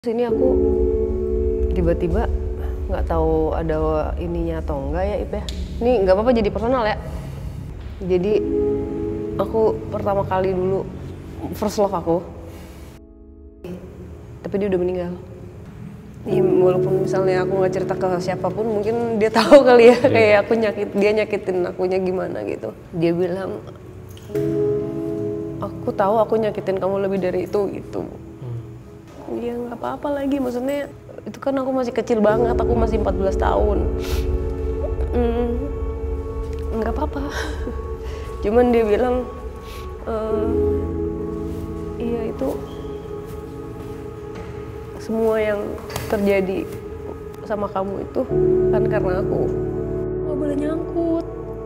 Sini aku tiba-tiba nggak tahu ada ininya atau enggak ya Ip ya. Ini nggak apa-apa jadi personal ya. Jadi aku pertama kali dulu first love aku, tapi dia udah meninggal. Ya, walaupun misalnya aku nggak cerita ke siapapun, mungkin dia tahu kali ya kayak aku dia nyakitin akunya gimana gitu. Dia bilang, aku tahu aku nyakitin kamu lebih dari itu gitu. Ya nggak apa-apa lagi, maksudnya itu kan aku masih kecil banget, aku masih 14 tahun. Nggak apa-apa. Cuman dia bilang, iya itu semua yang terjadi sama kamu itu kan karena aku nggak boleh nyangkut.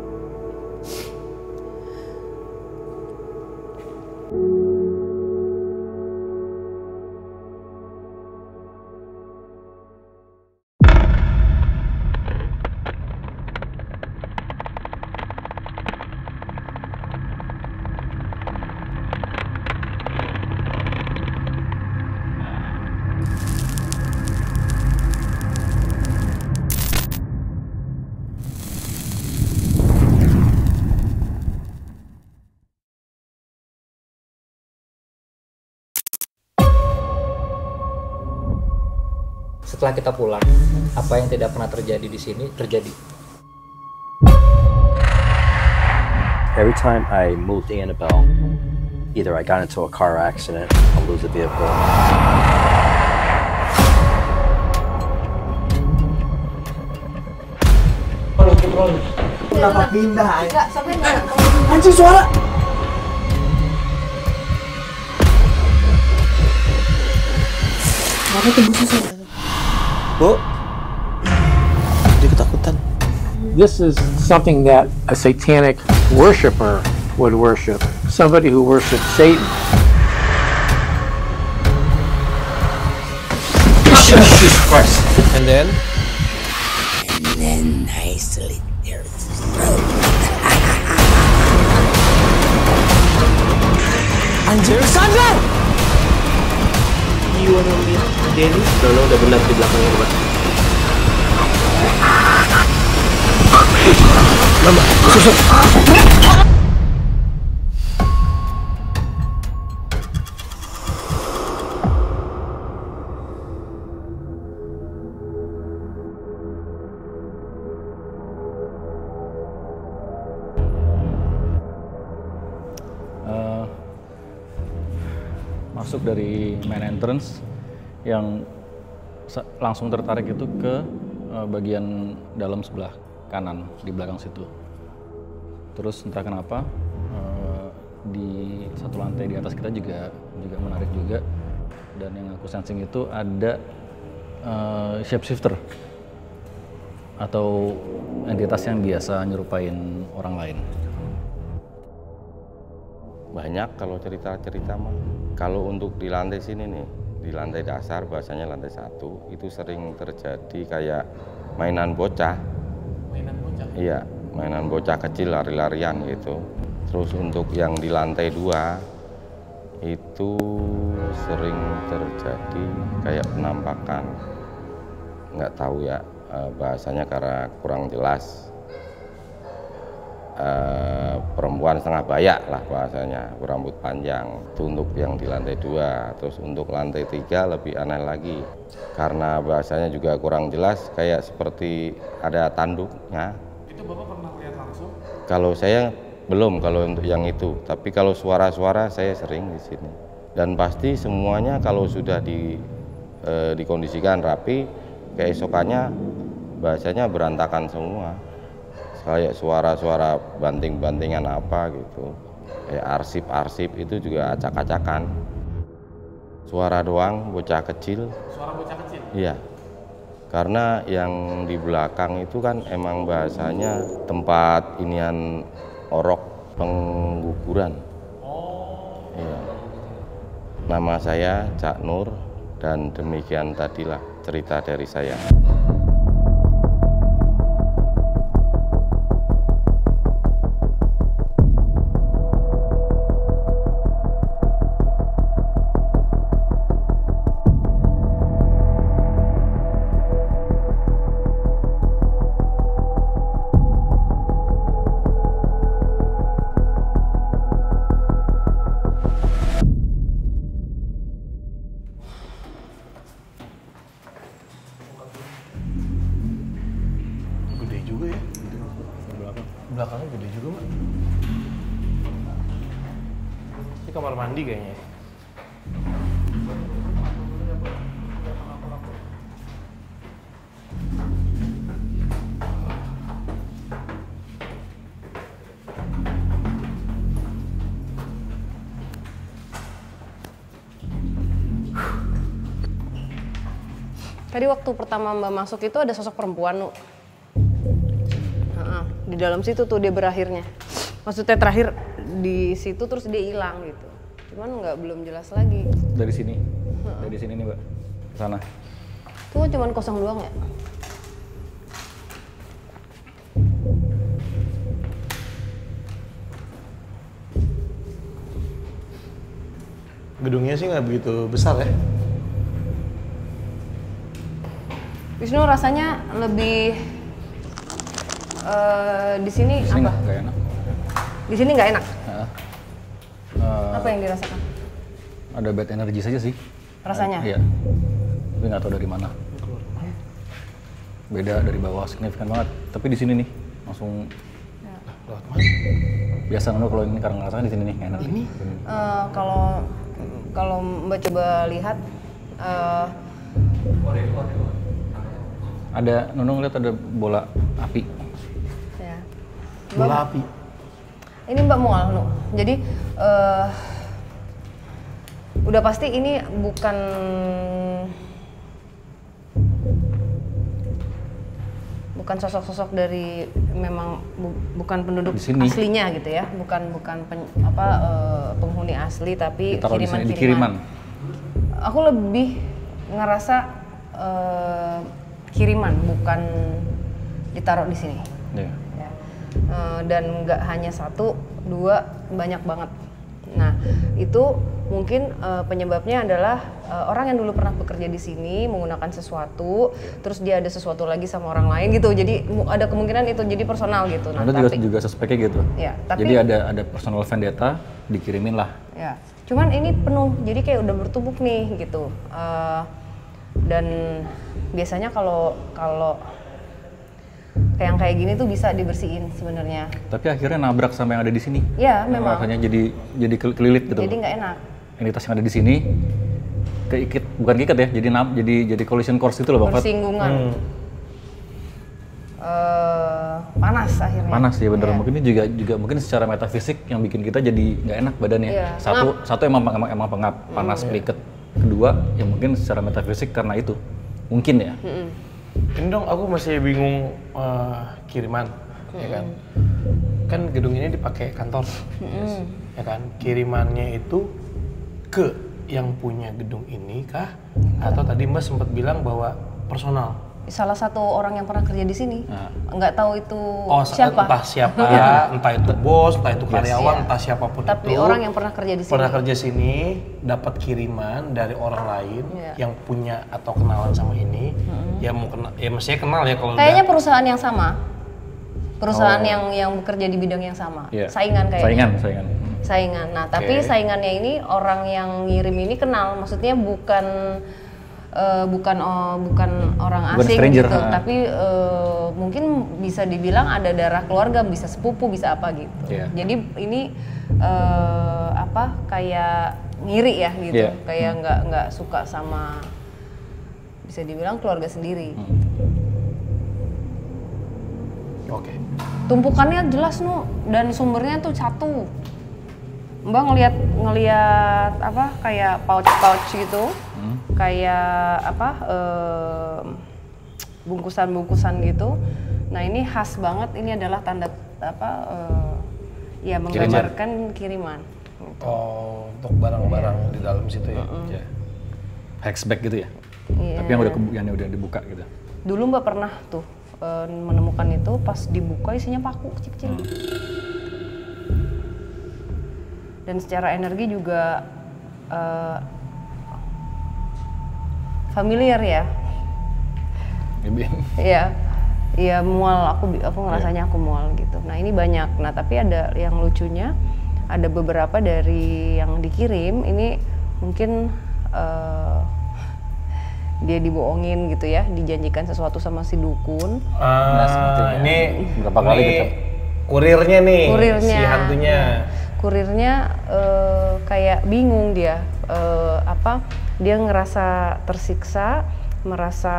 Setelah kita pulang, apa yang tidak pernah terjadi di sini terjadi. Every time I moved Annabelle, either I got into a car accident or lose a vehicle. Kenapa pindah? Enggak, sampai enggak. Anjing suara. Kenapa tembusnya suara? Bu, dia ketakutan. This is something that a satanic worshiper would worship. Somebody who worships Satan. Jesus Christ! And then I slit their throat. Anjir, sadar! You wanna meet Denny? Nono udah benar di belakangnya Mbak. Mama, susuk. Masuk dari main entrance yang langsung tertarik itu ke bagian dalam sebelah kanan di belakang situ. Terus entah kenapa di satu lantai di atas kita juga menarik juga, dan yang aku sensing itu ada shapeshifter atau entitas yang biasa nyerupain orang lain. Banyak kalau cerita-cerita mah. Kalau untuk di lantai sini nih, di lantai dasar bahasanya lantai 1 itu sering terjadi kayak mainan bocah. Mainan bocah? Iya, mainan bocah kecil lari-larian gitu. Terus untuk yang di lantai 2 itu sering terjadi kayak penampakan. Nggak tahu ya bahasanya karena kurang jelas. Perempuan setengah bayak lah bahasanya, berambut panjang. Itu untuk yang di lantai 2. Terus untuk lantai 3 lebih aneh lagi karena bahasanya juga kurang jelas, kayak seperti ada tanduknya. Itu Bapak pernah lihat langsung? Kalau saya belum, kalau untuk yang itu, tapi kalau suara-suara saya sering di sini. Dan pasti semuanya kalau sudah dikondisikan rapi, keesokannya bahasanya berantakan semua. Kayak suara-suara banting-bantingan apa gitu, kayak arsip-arsip itu juga acak-acakan. Suara doang, bocah kecil. Suara bocah kecil? Iya, karena yang di belakang itu kan emang bahasanya tempat inian orok pengguguran. Oh. Iya. Nama saya Cak Nur, dan demikian tadilah cerita dari saya. Belakangnya gede juga, Mbak. Ini kamar mandi kayaknya. Tadi waktu pertama Mbak masuk itu ada sosok perempuan, Nu. Di dalam situ tuh dia berakhirnya. Maksudnya terakhir di situ terus dia hilang gitu. Cuman belum jelas lagi. Dari sini. Dari sini nih, Mbak. Ke sana. Itu kan cuman kosong doang ya? Gedungnya sih nggak begitu besar ya. Wisnu rasanya lebih di sini apa? Nggak enak. Di sini nggak enak. Apa yang dirasakan? Ada bad energy saja sih. Rasanya? Iya. Tapi nggak tahu dari mana. Beda dari bawah signifikan banget. Tapi di sini nih langsung. Lewat mana? Biasa Nunu kalau ini karena ngerasakan di sini nih nggak enak. Ini? Kalau Mbak coba lihat. Ada Nunu ngeliat ada bola api. Ya. Bola api. Ini Mbak mual, Nu. Jadi udah pasti ini bukan sosok-sosok dari memang bukan penduduk aslinya gitu ya, bukan penghuni asli tapi kiriman. Aku lebih ngerasa kiriman, bukan ditaruh di sini. Yeah. Ya. Dan nggak hanya 1, 2, banyak banget. Nah, itu mungkin penyebabnya adalah orang yang dulu pernah bekerja di sini menggunakan sesuatu, terus dia ada sesuatu lagi sama orang lain gitu. Jadi ada kemungkinan itu jadi personal gitu. Nah, itu juga suspeknya gitu. Ya, tapi, jadi ada personal vendetta, dikirimin lah. Ya, cuman ini penuh, jadi kayak udah bertumpuk nih gitu. Dan biasanya kalau yang kayak gini tuh bisa dibersihin sebenarnya. Tapi akhirnya nabrak sama yang ada di sini. Ya, memang. Makanya jadi kelilit gitu. Jadi nggak enak. Entitas yang ada di sini bukan keikat ya, jadi collision course itu loh, Bapak. Bersinggungan. Panas akhirnya. Panas ya bener. Yeah. Mungkin ini juga mungkin secara metafisik yang bikin kita jadi nggak enak badannya. Yeah. Satu emang pengap, panas, peliket. Kedua, ya mungkin secara metafisik karena itu. Mungkin ya. Ini dong aku masih bingung kiriman, ya kan? Kan gedung ini dipakai kantor, ya kan? Kirimannya itu ke yang punya gedung ini kah? Atau tadi Mbak sempat bilang bahwa personal? Salah satu orang yang pernah kerja di sini, nggak tahu itu siapa. Entah siapa, entah itu bos, entah itu karyawan, entah siapapun. Tapi itu, orang yang pernah kerja di sini. Pernah kerja sini, dapat kiriman dari orang lain yang punya atau kenalan sama ini, ya mau kenal, ya mestinya kenal ya kalau. Kayaknya perusahaan yang sama, perusahaan yang bekerja di bidang yang sama, saingan kayaknya. Saingan. Nah, tapi saingannya ini orang yang ngirim ini kenal, maksudnya bukan orang asing stranger, gitu, tapi mungkin bisa dibilang ada darah keluarga, bisa sepupu, bisa apa gitu. Jadi ini kayak ngiri ya gitu, kayak nggak suka sama, bisa dibilang keluarga sendiri. Oke. Tumpukannya jelas Nu, dan sumbernya tuh satu. Mbak ngelihat kayak pouch gitu. Kayak bungkusan-bungkusan gitu. Nah, ini khas banget, ini adalah tanda menggambarkan kiriman. Oh, untuk barang-barang di dalam situ ya. Hexbag gitu ya. Tapi yang udah dibuka gitu. Dulu Mbak pernah tuh menemukan itu, pas dibuka isinya paku kecil-kecil. Dan secara energi juga familiar ya. Iya mual, aku ngerasanya aku mual gitu. Nah, ini banyak. Nah, tapi ada yang lucunya, ada beberapa dari yang dikirim ini mungkin dia dibohongin gitu ya, dijanjikan sesuatu sama si dukun. Ini berapa kali kita kurirnya nih, Kurirnya. si hantunya. Kurirnya kayak bingung dia, dia ngerasa tersiksa, merasa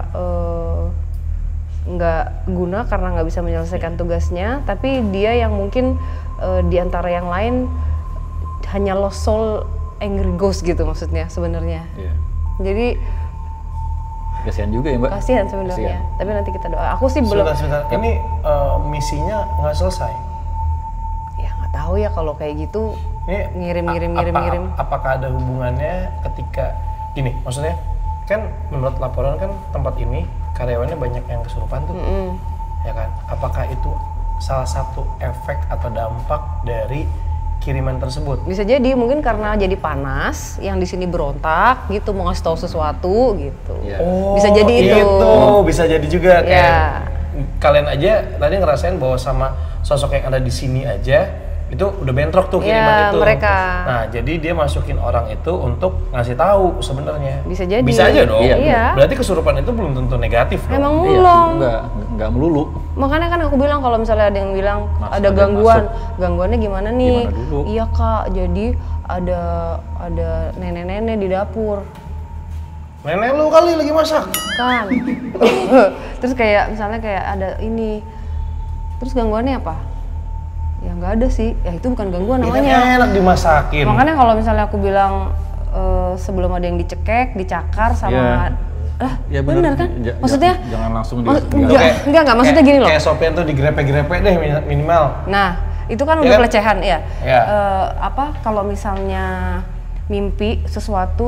nggak guna karena nggak bisa menyelesaikan tugasnya, tapi dia yang mungkin di antara yang lain hanya lost soul angry ghost gitu maksudnya sebenarnya. Iya. Jadi Kasihan juga ya Mbak. kasihan sebenarnya, tapi nanti kita doa. Aku sih belum. Sebentar. Ini misinya nggak selesai. Ya nggak tahu ya kalau kayak gitu. Ini Ngirim. Apakah ada hubungannya ketika gini? Maksudnya kan menurut laporan kan tempat ini karyawannya banyak yang kesurupan tuh, ya kan? Apakah itu salah satu efek atau dampak dari kiriman tersebut? Bisa jadi mungkin karena jadi panas, yang di sini berontak gitu mau ngasih tahu sesuatu gitu. Iya. Oh, Bisa jadi itu. Bisa jadi juga kayak Ya. kalian aja tadi ngerasain bahwa sama sosok yang ada di sini aja itu udah bentrok tuh kiriman Ya, itu. mereka. Nah, jadi dia masukin orang itu untuk ngasih tahu sebenarnya. Bisa jadi. Bisa aja dong. Iya. Berarti kesurupan itu belum tentu negatif dong. Emang Iya, belum. enggak melulu. Makanya kan aku bilang kalau misalnya ada yang bilang Mas, ada ada yang gangguan, gangguannya gimana nih? Gimana dulu? Iya kak, jadi ada nenek-nenek di dapur Nenek lu kali lagi masak. kan. Terus kayak misalnya kayak ada ini, terus gangguannya apa? Ya nggak ada sih, ya itu bukan gangguan Ini namanya. enak dimasakin. Makanya kalau misalnya aku bilang sebelum ada yang dicekek, dicakar sama, Ya bener kan? Maksudnya? jangan langsung Enggak, maksudnya gini loh. Kayak Sofian tuh digrepe-grepe deh minimal. Nah, itu kan Ya udah kan? pelecehan ya. Ya. Kalau misalnya mimpi sesuatu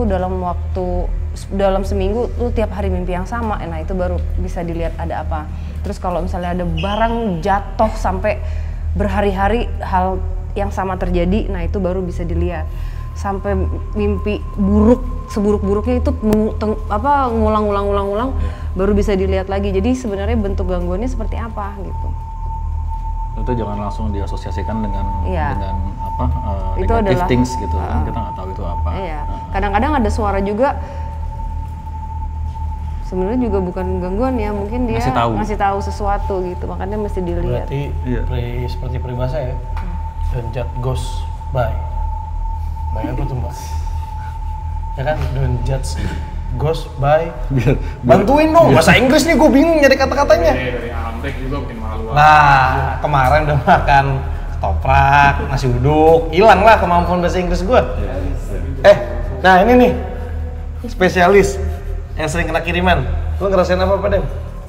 dalam seminggu tuh tiap hari mimpi yang sama, nah itu baru bisa dilihat ada apa. Terus kalau misalnya ada barang jatuh sampai berhari-hari hal yang sama terjadi, nah itu baru bisa dilihat. Sampai mimpi buruk seburuk-buruknya itu ngulang-ulang baru bisa dilihat lagi. Jadi sebenarnya bentuk gangguannya seperti apa gitu. Itu jangan langsung diasosiasikan dengan Iya. Itu negative adalah- things gitu kan, kita nggak tahu itu apa. Iya. Kadang-kadang ada suara juga. Sebenarnya juga bukan gangguan ya, mungkin dia ngasih tahu sesuatu gitu, makanya mesti dilihat. Berarti Iya. seperti peribahasa ya. Don't judge ghost by. By apa tuh Mbak? Ya kan, don't judge ghost by. Bantuin dong, bahasa Inggris nih gue bingung nyari kata-katanya. Dari Amrik juga bikin malu. Nah, kemarin udah makan ketoprak, nasi uduk, hilang lah kemampuan bahasa Inggris gue. Nah ini nih, spesialis yang sering kena kiriman. Lu ngerasain apa Dem?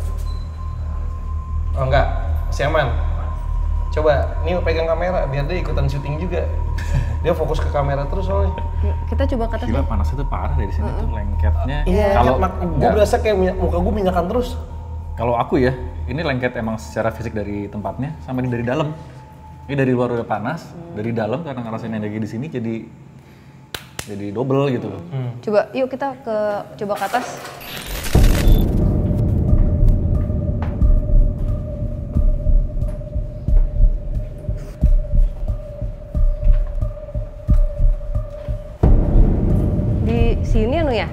Oh enggak, masih aman. Coba, nih pegang kamera biar dia ikutan syuting juga. Dia fokus ke kamera terus soalnya. Kita coba kata Gila panasnya tuh parah dari sini tuh lengketnya. Iya, Kalau gue berasa kayak muka gue minyakan terus. Kalau aku ya, ini lengket emang secara fisik dari tempatnya sama dari dalam. Ini dari luar udah panas, dari dalam karena ngerasain energi di sini jadi double gitu. Coba yuk kita coba ke atas. Di sini anu ya?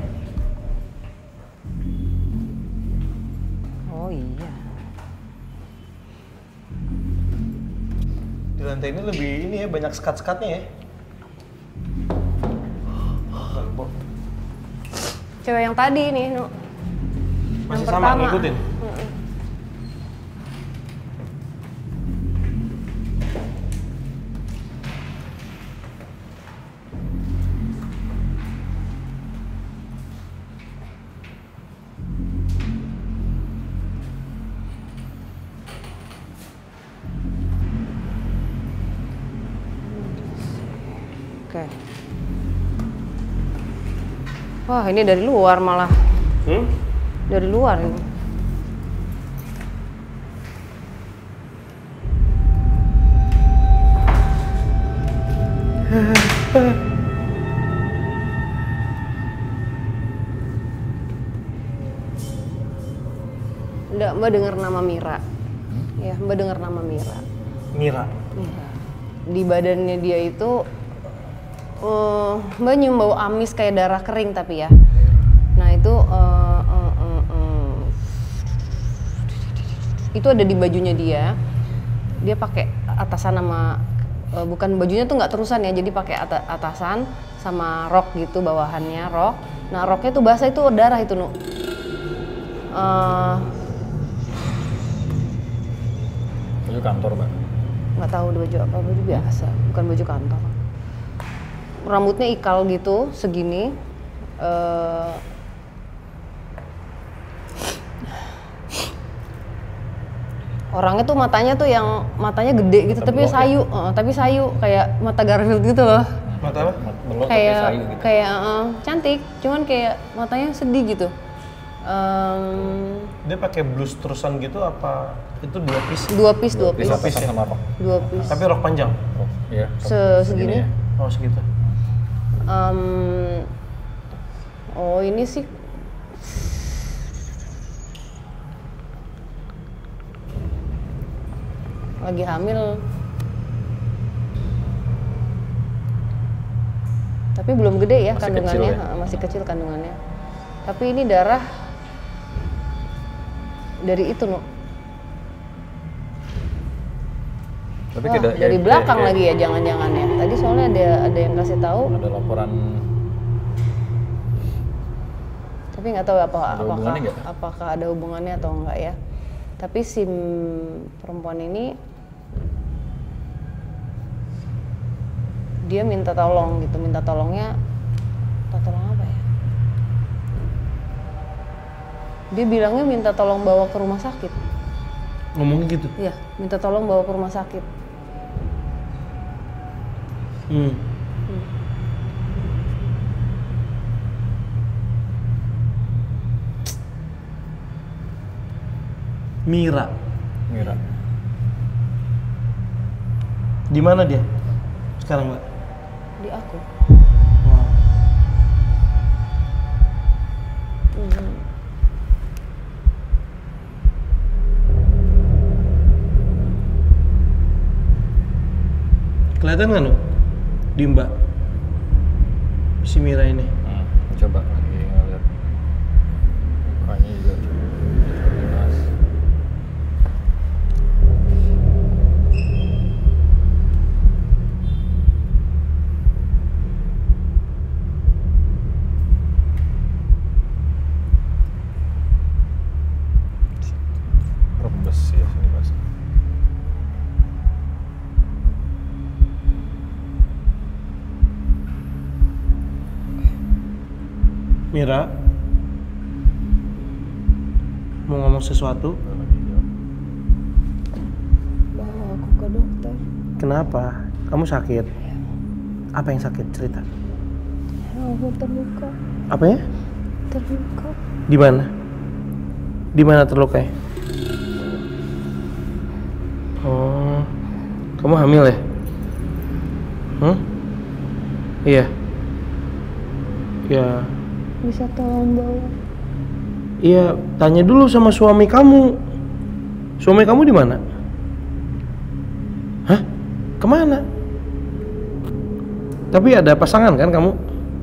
Oh iya. Di lantai ini lebih ini ya, banyak sekat-sekatnya ya. Cewek yang tadi nih, Nu. Masih Yang sama pertama. ngikutin? Oke. Wah, ini dari luar malah. Dari luar ini. Mbak dengar nama Mira. Ya, Mbak dengar nama Mira. Mira. Di badannya dia itu Mbak nyium bau amis kayak darah kering tapi ya. Nah itu ada di bajunya dia. dia pakai atasan sama bukan bajunya tuh nggak terusan ya, jadi pakai atasan sama rok gitu bawahannya rok. Nah roknya tuh basah itu darah itu Nu. Baju kantor Mbak? Nggak tahu baju apa, baju biasa, bukan baju kantor. Rambutnya ikal gitu, segini. Orangnya tuh matanya tuh yang matanya gede gitu, tapi sayu, kayak mata Garfield gitu loh. Mata apa? Belok Kayak sayu gitu. kayak cantik, cuman kayak matanya sedih gitu. Dia pakai blus terusan gitu apa itu 2 piece? 2 piece. Atasan sama rok. 2 piece. Tapi rok panjang. Oh, iya. Segini. ya. Oh segitu. Oh ini sih lagi hamil, tapi belum gede ya Masih kandungannya, kecil ya? masih kecil kandungannya. Tapi ini darah dari itu Nu. Tapi Wah, dari belakang lagi ya jangan-jangan ya. Tadi soalnya ada yang kasih tahu. Ada laporan. Tapi nggak tahu hubungannya nggak? apakah ada hubungannya atau enggak ya. Tapi si perempuan ini dia minta tolong gitu, minta tolong apa ya? Dia bilangnya minta tolong bawa ke rumah sakit. Ngomongnya gitu? Iya, minta tolong bawa ke rumah sakit. Mira. Di mana dia sekarang Mbak? Di aku. Wow. Kelihatan nggak Nu? Di Mbak si Mira ini. Coba lagi ngeliat mukanya juga jelas. Rebes ya sini Mas. Mira, mau ngomong sesuatu? Bawa aku ke dokter. Kenapa? Kamu sakit? Apa yang sakit? Cerita. Aku terluka. Apa ya? Terluka. Di mana? Di mana terlukanya? Oh, kamu hamil ya? Iya. Ya. Bisa tolong bawa? Iya, tanya dulu sama suami kamu. Suami kamu di mana? Hah? Kemana? Tapi ada pasangan kan kamu?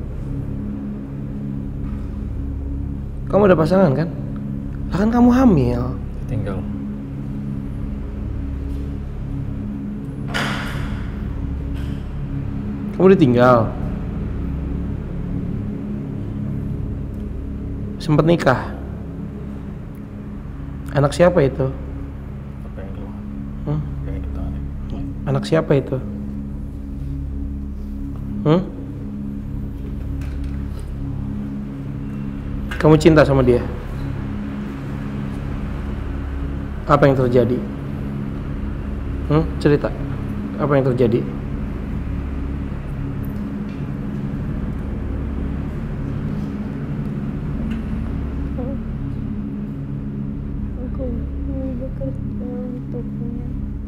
Kamu ada pasangan kan? Lah kan kamu hamil. Tinggal. Kamu ditinggal. Sempet nikah. Anak siapa itu? Apa yang keluar? Kayak gitu aneh. Anak siapa itu? Kamu cinta sama dia? Apa yang terjadi? Cerita. Apa yang terjadi? Aku mau bekerja untuknya.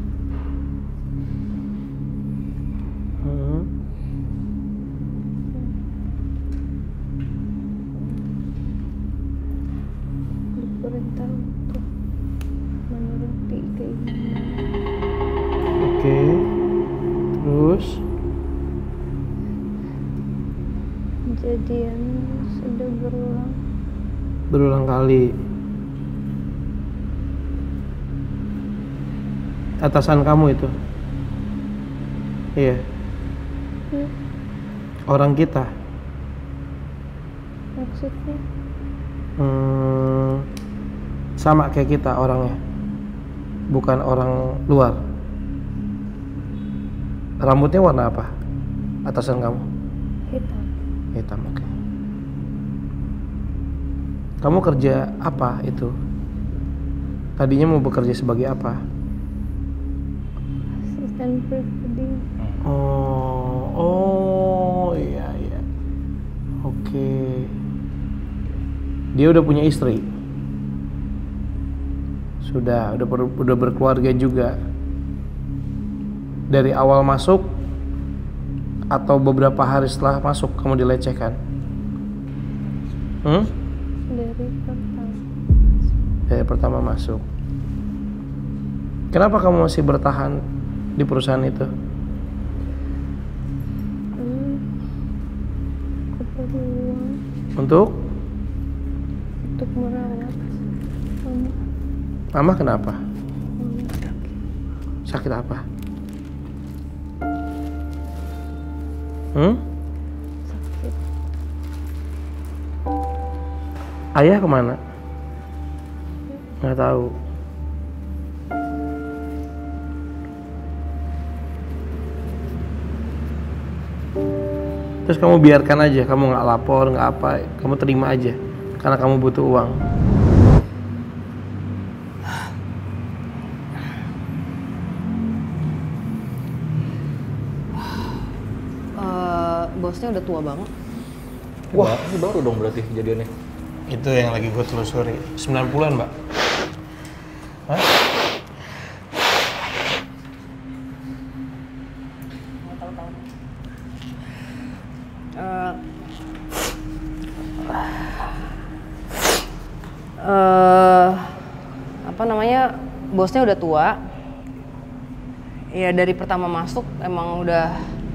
Diperintah untuk menuruti keinginan. Oke. Terus? Kejadian sudah berulang. Berulang kali. Atasan kamu itu? Iya. Orang kita? Maksudnya? Sama kayak kita orangnya, bukan orang luar. Rambutnya warna apa? Atasan kamu? Hitam. Hitam, oke. Kamu kerja apa itu? Tadinya mau bekerja sebagai apa? Asisten pribadi. Oh, iya. Oke. Dia udah punya istri? Sudah berkeluarga juga. Dari awal masuk atau beberapa hari setelah masuk kamu dilecehkan? Dari pertama masuk. Kenapa kamu masih bertahan di perusahaan itu? Untuk merawat mama. Mama kenapa? Sakit apa? Sakit. Ayah kemana? Nggak tahu. Terus kamu biarkan aja, kamu nggak lapor, nggak apa, kamu terima aja, karena kamu butuh uang. Bosnya udah tua banget. Wah, ini baru dong berarti kejadiannya. Itu yang lagi gue telusuri. 90-an, Mbak. Hah? Apa namanya, bosnya udah tua. Ya dari pertama masuk emang udah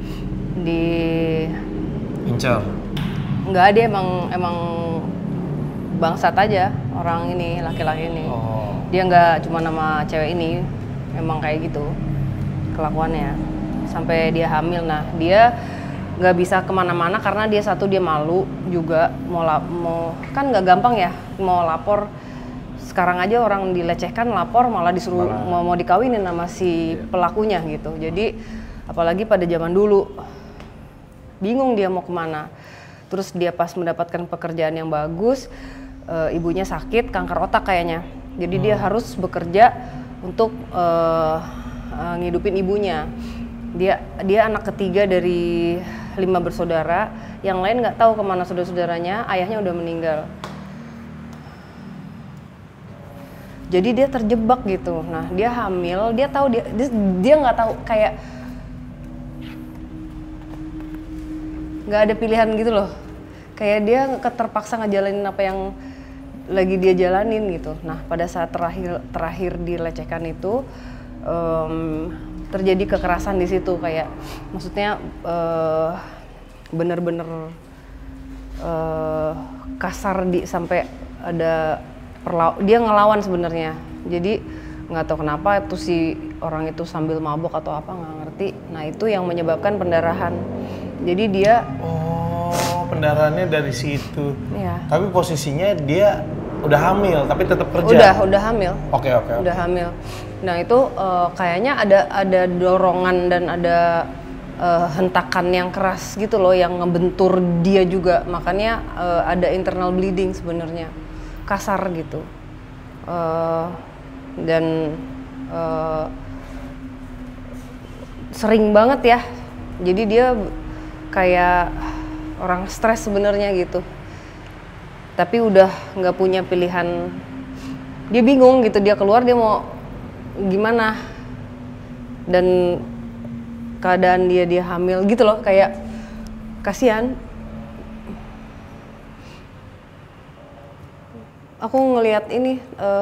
Incar. Enggak, dia emang bangsat aja orang ini, laki-laki ini. Dia nggak cuma nama cewek ini, emang kayak gitu kelakuannya sampai dia hamil. Nah, dia nggak bisa kemana-mana karena dia malu juga mau kan nggak gampang ya mau lapor. Sekarang aja orang dilecehkan lapor malah disuruh mau dikawinin sama si pelakunya gitu. Jadi apalagi pada zaman dulu, bingung dia mau kemana. Terus dia pas mendapatkan pekerjaan yang bagus, ibunya sakit kanker otak kayaknya. Jadi dia harus bekerja untuk ngidupin ibunya. Dia anak ketiga dari 5 bersaudara. Yang lain nggak tahu kemana saudara-saudaranya. Ayahnya udah meninggal. Jadi dia terjebak gitu. Nah, dia hamil, dia tahu dia nggak tahu, kayak nggak ada pilihan gitu loh. Kayak dia terpaksa ngejalanin apa yang lagi dia jalanin gitu. Nah, pada saat terakhir dilecehkan itu terjadi kekerasan di situ, kayak maksudnya bener-bener kasar sampai ada dia ngelawan sebenarnya. Jadi nggak tahu kenapa tuh si orang itu sambil mabok atau apa, nggak ngerti. Nah, itu yang menyebabkan pendarahan. Jadi dia pendarahannya dari situ. Iya. Tapi posisinya dia udah hamil tapi tetap kerja. Udah hamil. Oke. Udah hamil. Nah, itu kayaknya ada dorongan dan ada hentakan yang keras gitu loh yang ngebentur dia juga. Makanya ada internal bleeding sebenarnya. Kasar gitu. Dan sering banget ya. Jadi dia kayak orang stres sebenarnya gitu. Tapi udah nggak punya pilihan. Dia bingung gitu, dia keluar dia mau gimana. Dan keadaan dia hamil gitu loh, kayak kasihan. Aku ngelihat ini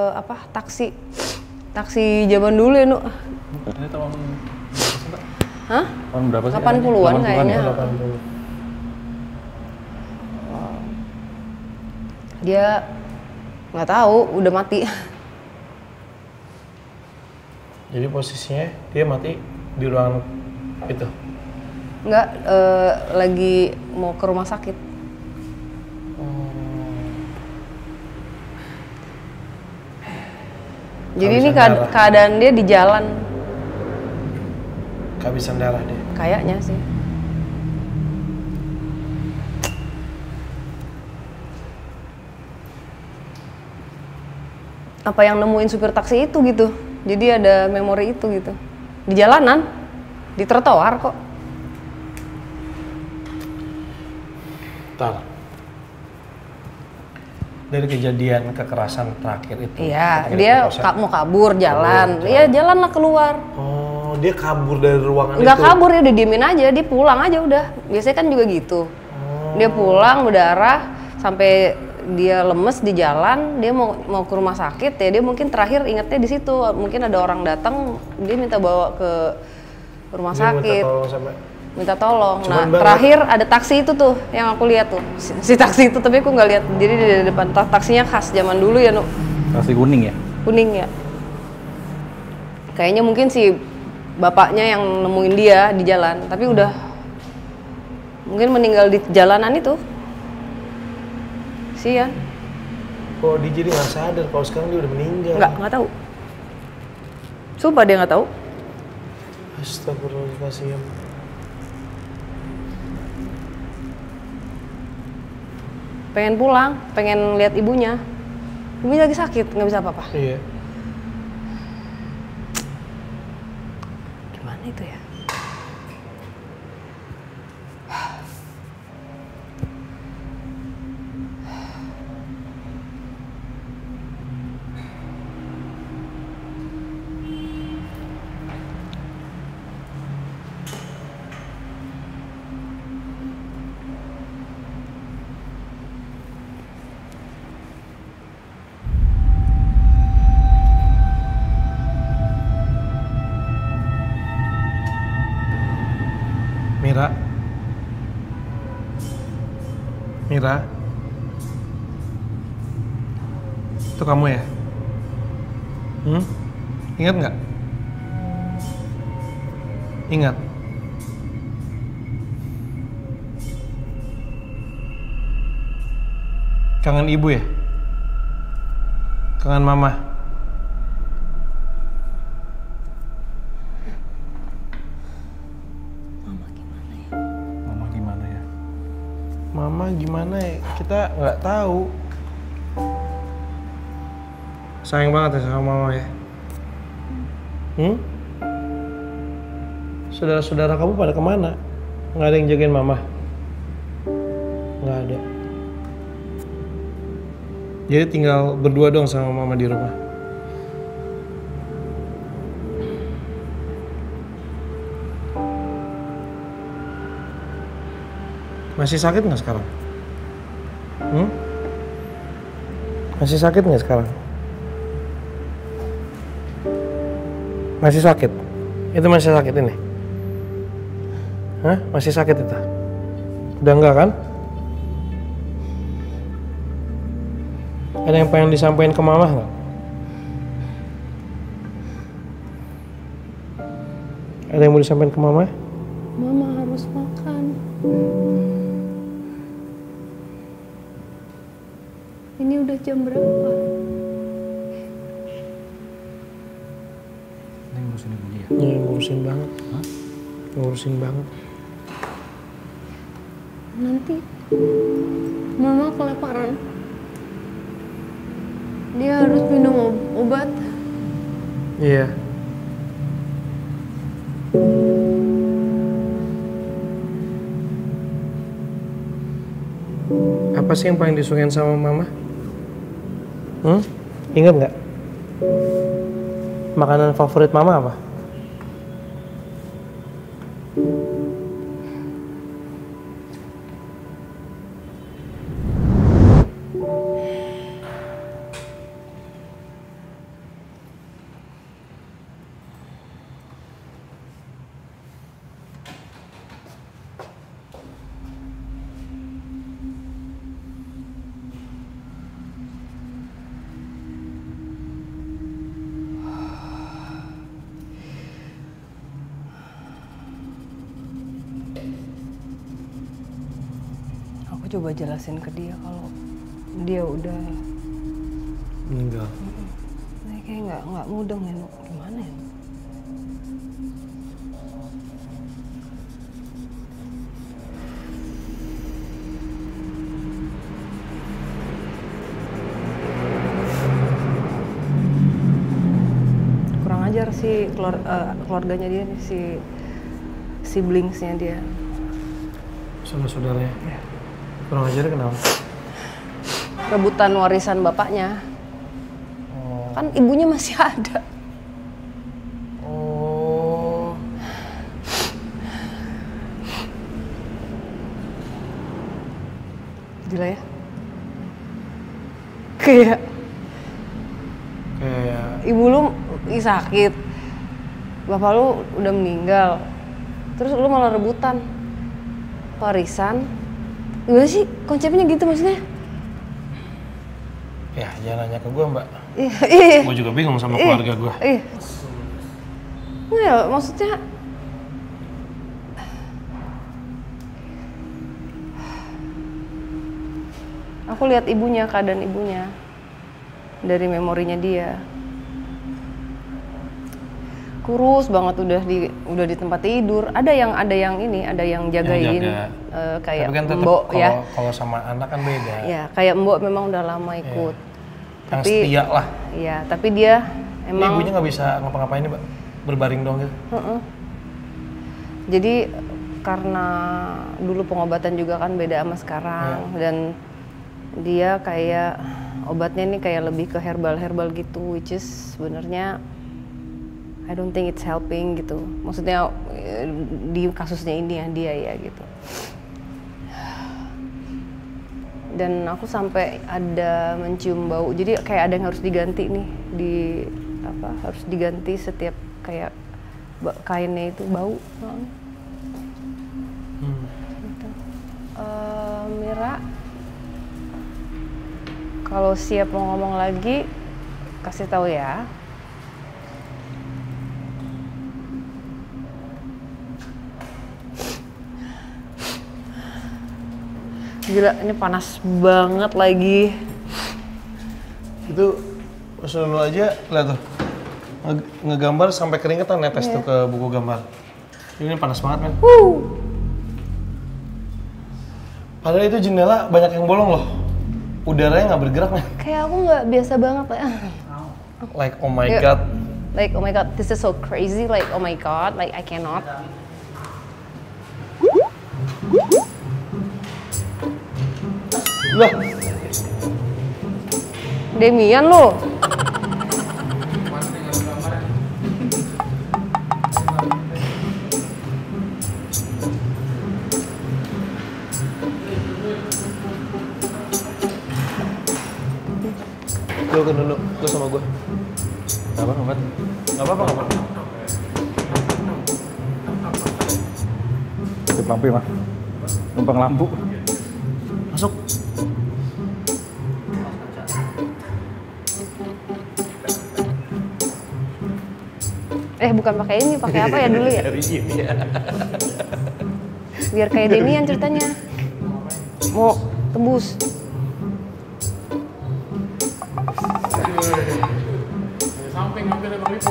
taksi zaman dulu ya, Nuk. Ini tahun Hah? Tahun berapa sih? 80-an kayaknya. 80. Dia nggak tahu, udah mati. Jadi posisinya dia mati di ruangan itu? Enggak, lagi mau ke rumah sakit. Jadi ini keadaan dia di jalan. Kehabisan darah dia? Kayaknya sih. Apa yang nemuin supir taksi itu gitu. Jadi ada memori itu gitu. Di jalanan, di trotoar kok. Bentar. Dari kejadian kekerasan terakhir itu. Iya, dia mau kabur jalan. Iya, jalan lah keluar. Oh, dia kabur dari ruangan itu? Nggak kabur, ya udah diemin aja, dia pulang aja udah. Biasanya kan juga gitu. Dia pulang berdarah sampai dia lemes di jalan, dia mau ke rumah sakit ya, dia mungkin terakhir ingetnya di situ. Mungkin ada orang datang, dia minta bawa ke rumah sakit. Minta tolong. Nah, terakhir ada taksi itu tuh yang aku lihat tuh. Si taksi itu, tapi aku nggak lihat. Jadi di depan taksinya khas zaman dulu ya, Nu. Taksi kuning ya? Kuning ya. Kayaknya mungkin si bapaknya yang nemuin dia di jalan, tapi udah mungkin meninggal di jalanan itu. Sian. Kok dia jadi nggak sadar kalau sekarang dia udah meninggal? Nggak tahu. Sumpah dia nggak tahu. Astagfirullahaladzim. Pengen pulang, pengen lihat ibunya. Ibunya lagi sakit, nggak bisa apa-apa. Iya. Gimana itu ya? Mira, itu kamu ya? Ingat nggak? Ingat. Kangen ibu ya? Kangen mama? Mama gimana ya? Kita nggak tahu. Sayang banget ya sama mama ya. Saudara-saudara kamu pada kemana? Nggak ada yang jagain mama? Nggak ada. Jadi tinggal berdua dong sama mama di rumah. Masih sakit nggak sekarang? Masih sakit nggak sekarang? Masih sakit? Itu masih sakit ini? Hah? Masih sakit itu? Udah enggak kan? Ada yang pengen disampaikan ke mama nggak? Ada yang mau disampaikan ke mama? Mama harus makan. Ini udah jam berapa? Ini ngurusin ibu dia? Iya, ngurusin banget. Hah? Ngurusin banget. Nanti mama kelaparan. Dia harus minum obat. Iya. Apa sih yang paling disukain sama mama? Ingat nggak? Makanan favorit mama apa? coba jelasin ke dia kalau dia udah meninggal. Nah, kayak nggak mudeng ya, Nuk. Gimana ya? Kurang ajar sih keluarganya dia nih, si siblingsnya dia. Saudara-saudaranya. Ya. Kurang ajar kenapa? Rebutan warisan bapaknya. Kan ibunya masih ada. Oh. Gila ya? Kayak ibu lu sakit, bapak lu udah meninggal, terus lu malah rebutan warisan. Gimana sih konsepnya gitu maksudnya? Ya, jangan nanya ke gue, Mbak. Iya. Gue juga bingung sama keluarga gue. Iya. Nggak, maksudnya aku lihat ibunya, keadaan ibunya dari memorinya dia. Kurus banget, udah di tempat tidur. Ada yang jagain, kayak tapi kan tetap Mbok ya. Kalau sama anak kan beda. Ya, kayak Mbok memang udah lama ikut. Yang setia lah. Iya, tapi dia emang. Ibunya nggak bisa ngapa-ngapain nih, Mbak? Berbaring doang gitu. Jadi karena dulu pengobatan juga kan beda sama sekarang, dan dia kayak obatnya nih kayak lebih ke herbal gitu, which is sebenarnya I don't think it's helping gitu. Maksudnya di kasusnya ini ya dia ya gitu. Dan aku sampai ada mencium bau. Jadi kayak ada yang harus diganti nih, harus diganti setiap kayak kainnya itu bau. Gitu. Mira, kalau siap mau ngomong lagi, kasih tahu ya. Gila, ini panas banget lagi. Itu Mas Nunu aja, lihat tuh. Ngegambar sampai keringetan netes tuh ke buku gambar. Ini panas banget, men. Padahal itu jendela banyak yang bolong loh. Udaranya nggak bergerak, men. Kayak aku nggak biasa banget ya. Like, oh my god. Like, oh my god, this is so crazy. Like, oh my god, like I cannot. Lah, Demian lo. Lu ke Nunu, lu sama gue. Gak apa-apa, Mbak. Gak apa-apa. Tutup lampu ya, Mas. Numpang lampu. Masuk. Bukan pakai ini, pakai apa ya dulu ya? Biar kayak Demian ceritanya. Mau tembus. Samping hampir Bang Lipo.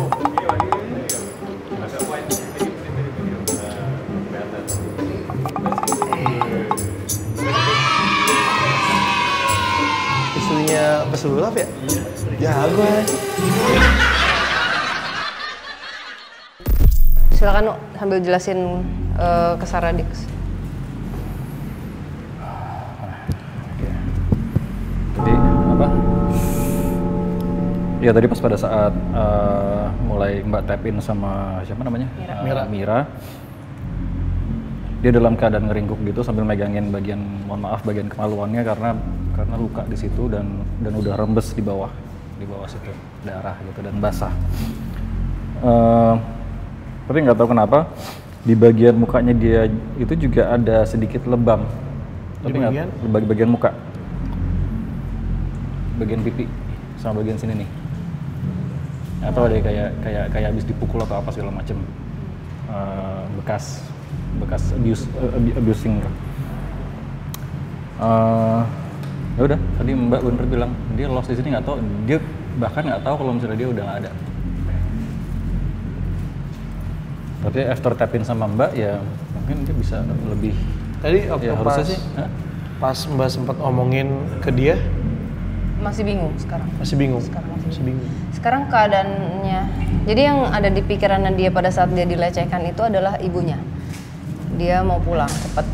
Istrinya pesulap ya? Jago ya. Silakan Nuk, sambil jelasin ke Saradix. Jadi apa? Ya tadi pas pada saat mulai Mbak tap in sama siapa namanya? Mira. Dia dalam keadaan ngeringkuk gitu sambil megangin bagian, mohon maaf, bagian kemaluannya karena luka di situ dan udah rembes di bawah situ, darah gitu dan basah. Tapi nggak tahu kenapa di bagian mukanya dia itu juga ada sedikit lebam. Tapi nggak bagian muka, bagian pipi sama bagian sini nih. Atau ada kayak habis dipukul atau apa segala macem, bekas abusing. Ya udah, tadi Mbak bener bilang dia lost di sini nggak tahu, dia bahkan nggak tahu kalau misalnya dia udah nggak ada. Tapi after tapin sama Mbak ya mungkin dia bisa lebih. Tadi waktu ya, pas, sih, pas Mbak sempat ngomongin ke dia, Masih bingung sekarang. masih bingung. Sekarang Masih bingung. Sekarang keadaannya, jadi yang ada di pikirannya dia pada saat dia dilecehkan itu adalah ibunya. Dia mau pulang cepat.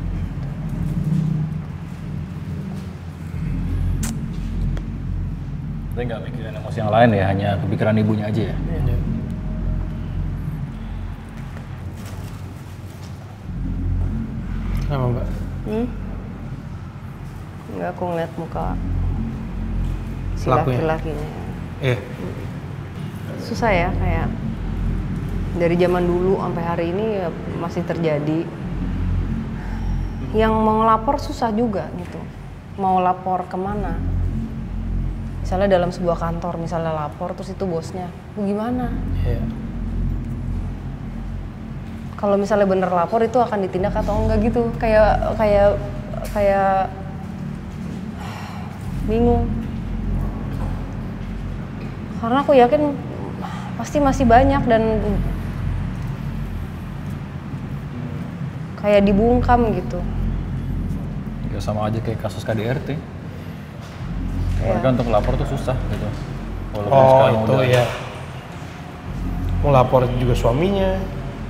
Dia nggak mikirin emosi yang lain ya, hanya kepikiran ibunya aja ya. Iya. Kenapa Mbak? Enggak, aku ngeliat muka si Pelakunya? laki-lakinya. Iya. Susah ya, kayak dari zaman dulu sampai hari ini ya masih terjadi. Yang mau ngelapor susah juga gitu. Mau lapor kemana? Misalnya dalam sebuah kantor, misalnya lapor terus itu bosnya, gimana? Iya. Kalau misalnya bener lapor itu akan ditindak atau enggak gitu? Kayak bingung. Karena aku yakin pasti masih banyak dan kayak dibungkam gitu. Ya sama aja kayak kasus KDRT. Mereka untuk lapor tuh susah gitu. Walaupun Oh sekarang itu udah, ya. Mau lapor juga suaminya.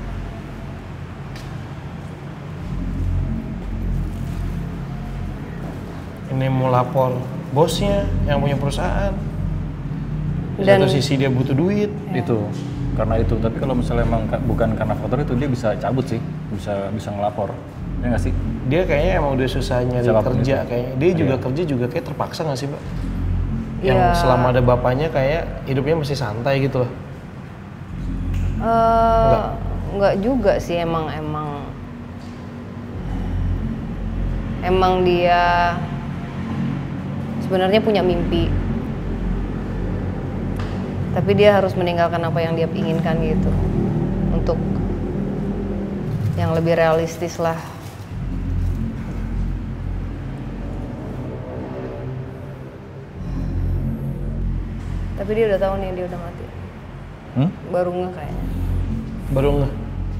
Ini mau lapor bosnya yang punya perusahaan. Di Dan- satu sisi dia butuh duit. itu karena itu. Tapi kalau misalnya emang bukan karena faktor itu, dia bisa cabut sih, bisa ngelapor. Ya nggak sih? Dia kayaknya emang udah susah nyari Siapapun kerja itu. kayaknya. Dia juga Iya. kerja juga kayak terpaksa nggak sih, Mbak? Yang Iya. selama ada bapaknya kayak hidupnya masih santai gitu loh. Enggak juga sih, emang dia sebenarnya punya mimpi. Tapi dia harus meninggalkan apa yang dia inginkan gitu. Untuk yang lebih realistis lah. Tapi dia udah tahu nih, dia udah mati. Baru nggak kayaknya. Baru nggak?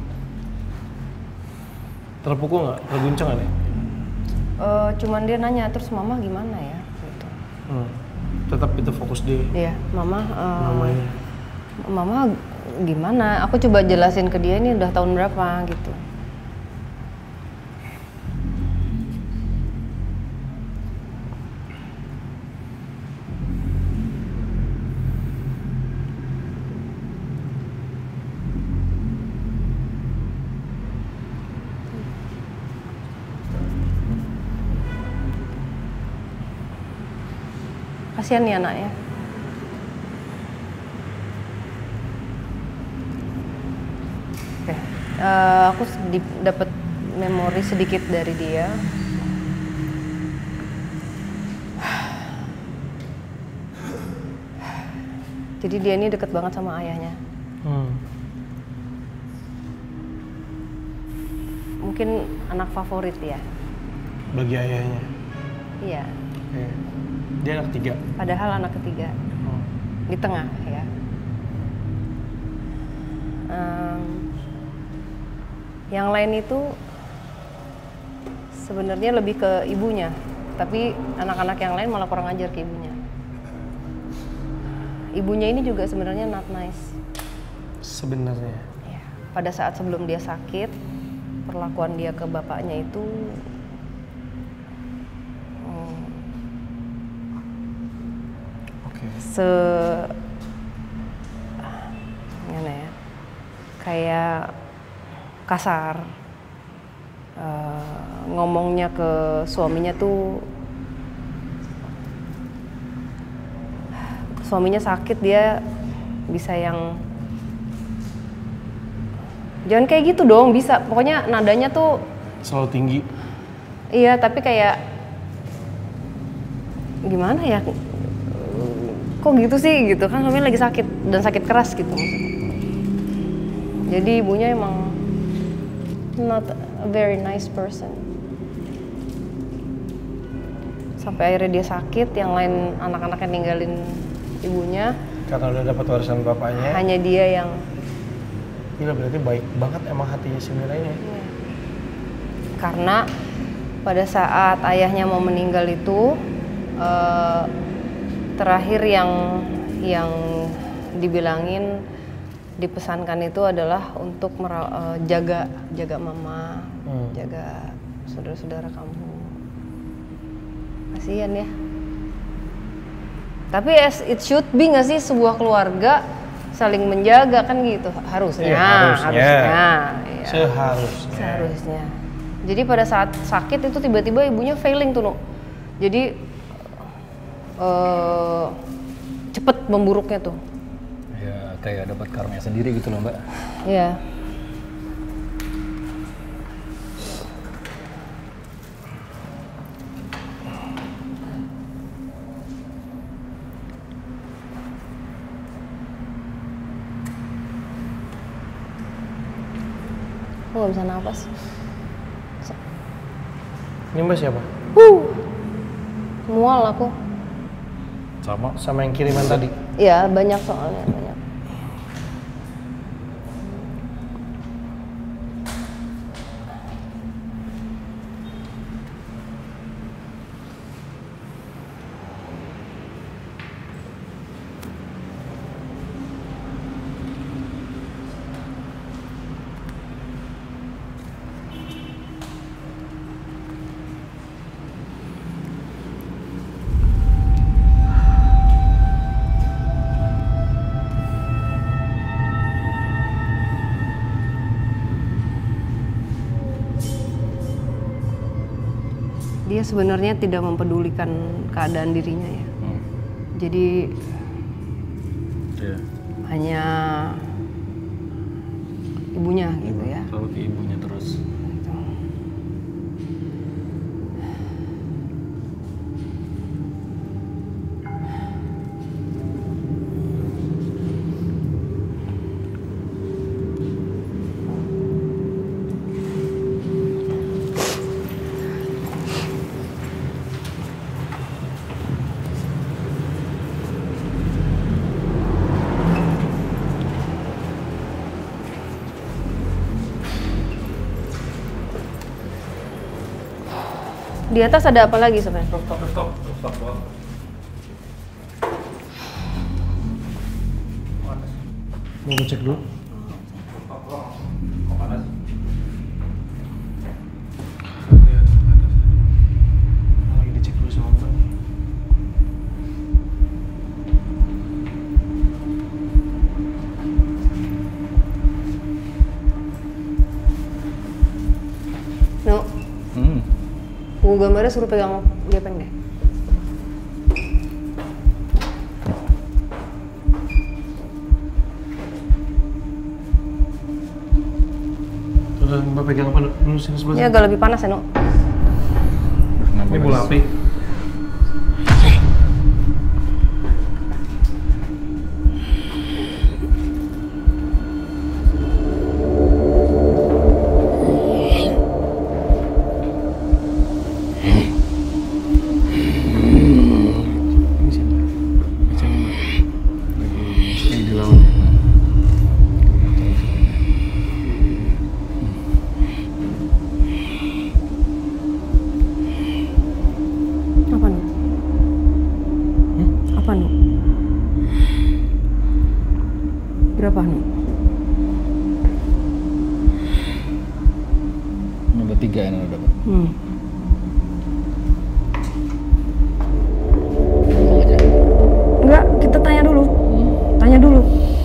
Terpukul nggak? Terguncang nggak nih? Cuman dia nanya, terus mama gimana ya? Gitu. Tetap itu fokus di Iya, mama. mamanya. Mama gimana? Aku coba jelasin ke dia ini udah tahun berapa gitu. Kasihan nih anaknya. Oke, aku dapat memori sedikit dari dia. Jadi dia ini deket banget sama ayahnya. Mungkin anak favorit ya. Bagi ayahnya. Iya. Oke. Dia anak ketiga. Padahal anak ketiga. Di tengah ya. Yang lain itu sebenarnya lebih ke ibunya, tapi anak-anak yang lain malah kurang ajar ke ibunya. Ibunya ini juga sebenarnya not nice. Sebenarnya. Ya, pada saat sebelum dia sakit, perlakuan dia ke bapaknya itu gimana ya, kayak kasar. Ngomongnya ke suaminya tuh, suaminya sakit dia bisa yang jangan kayak gitu dong, bisa pokoknya nadanya tuh selalu tinggi. Iya, tapi kayak gimana ya, kok gitu sih gitu kan, suaminya lagi sakit dan sakit keras gitu maksudnya. Jadi ibunya emang not a very nice person. sampai akhirnya dia sakit, yang lain anak-anaknya ninggalin ibunya. Karena udah dapat warisan bapaknya. Hanya dia yang. Gila, berarti baik banget emang hatinya si Mira ini. Karena pada saat ayahnya mau meninggal itu, terakhir yang dibilangin, dipesankan itu adalah untuk jaga mama, jaga saudara-saudara kamu. Kasian ya. Tapi as it should be nggak sih sebuah keluarga saling menjaga kan gitu, harusnya. Iya. Seharusnya. Jadi pada saat sakit itu tiba-tiba ibunya failing tuh, jadi cepet memburuknya tuh. Ya kayak dapat karmanya sendiri gitu loh, Mbak. Iya. Aku nggak bisa napas. Ini Mbak siapa? Mual aku. Sama yang kiriman tadi? Iya, banyak soalnya, banyak. Dia sebenarnya tidak mempedulikan keadaan dirinya ya. Jadi hanya ibunya gitu ya. Selalu ke ibunya terus. Di atas ada apa lagi sebenarnya? Stop. Mau ngecek dulu? Lagi dicek dulu sama Mbak. No. Buku gambarnya suruh pegang gepeng deh. Terus Mbak pegang apa dulu sini sebelah? Ini agak lebih panas ya, No. Ini bola api. Berapa, Nu? Nomor 3 yang udah dapat. Enggak, kita tanya dulu. Tanya dulu.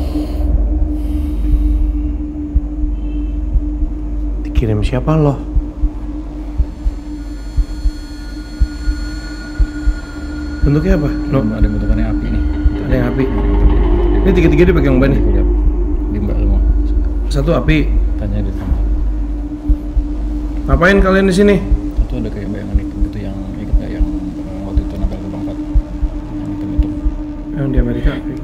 Dikirim siapa loh? Bentuknya apa? No. Ada bentukannya api nih. Ada yang api. Ini tiga-tiga dipegang Mbak nih. Di Mbak semua. Satu api. Tanya di sana. Ngapain kalian di sini? Satu ada kayak bayangan itu yang ikut nggak yang waktu itu nempel ke bangkat. Yang itu. Yang di Amerika api.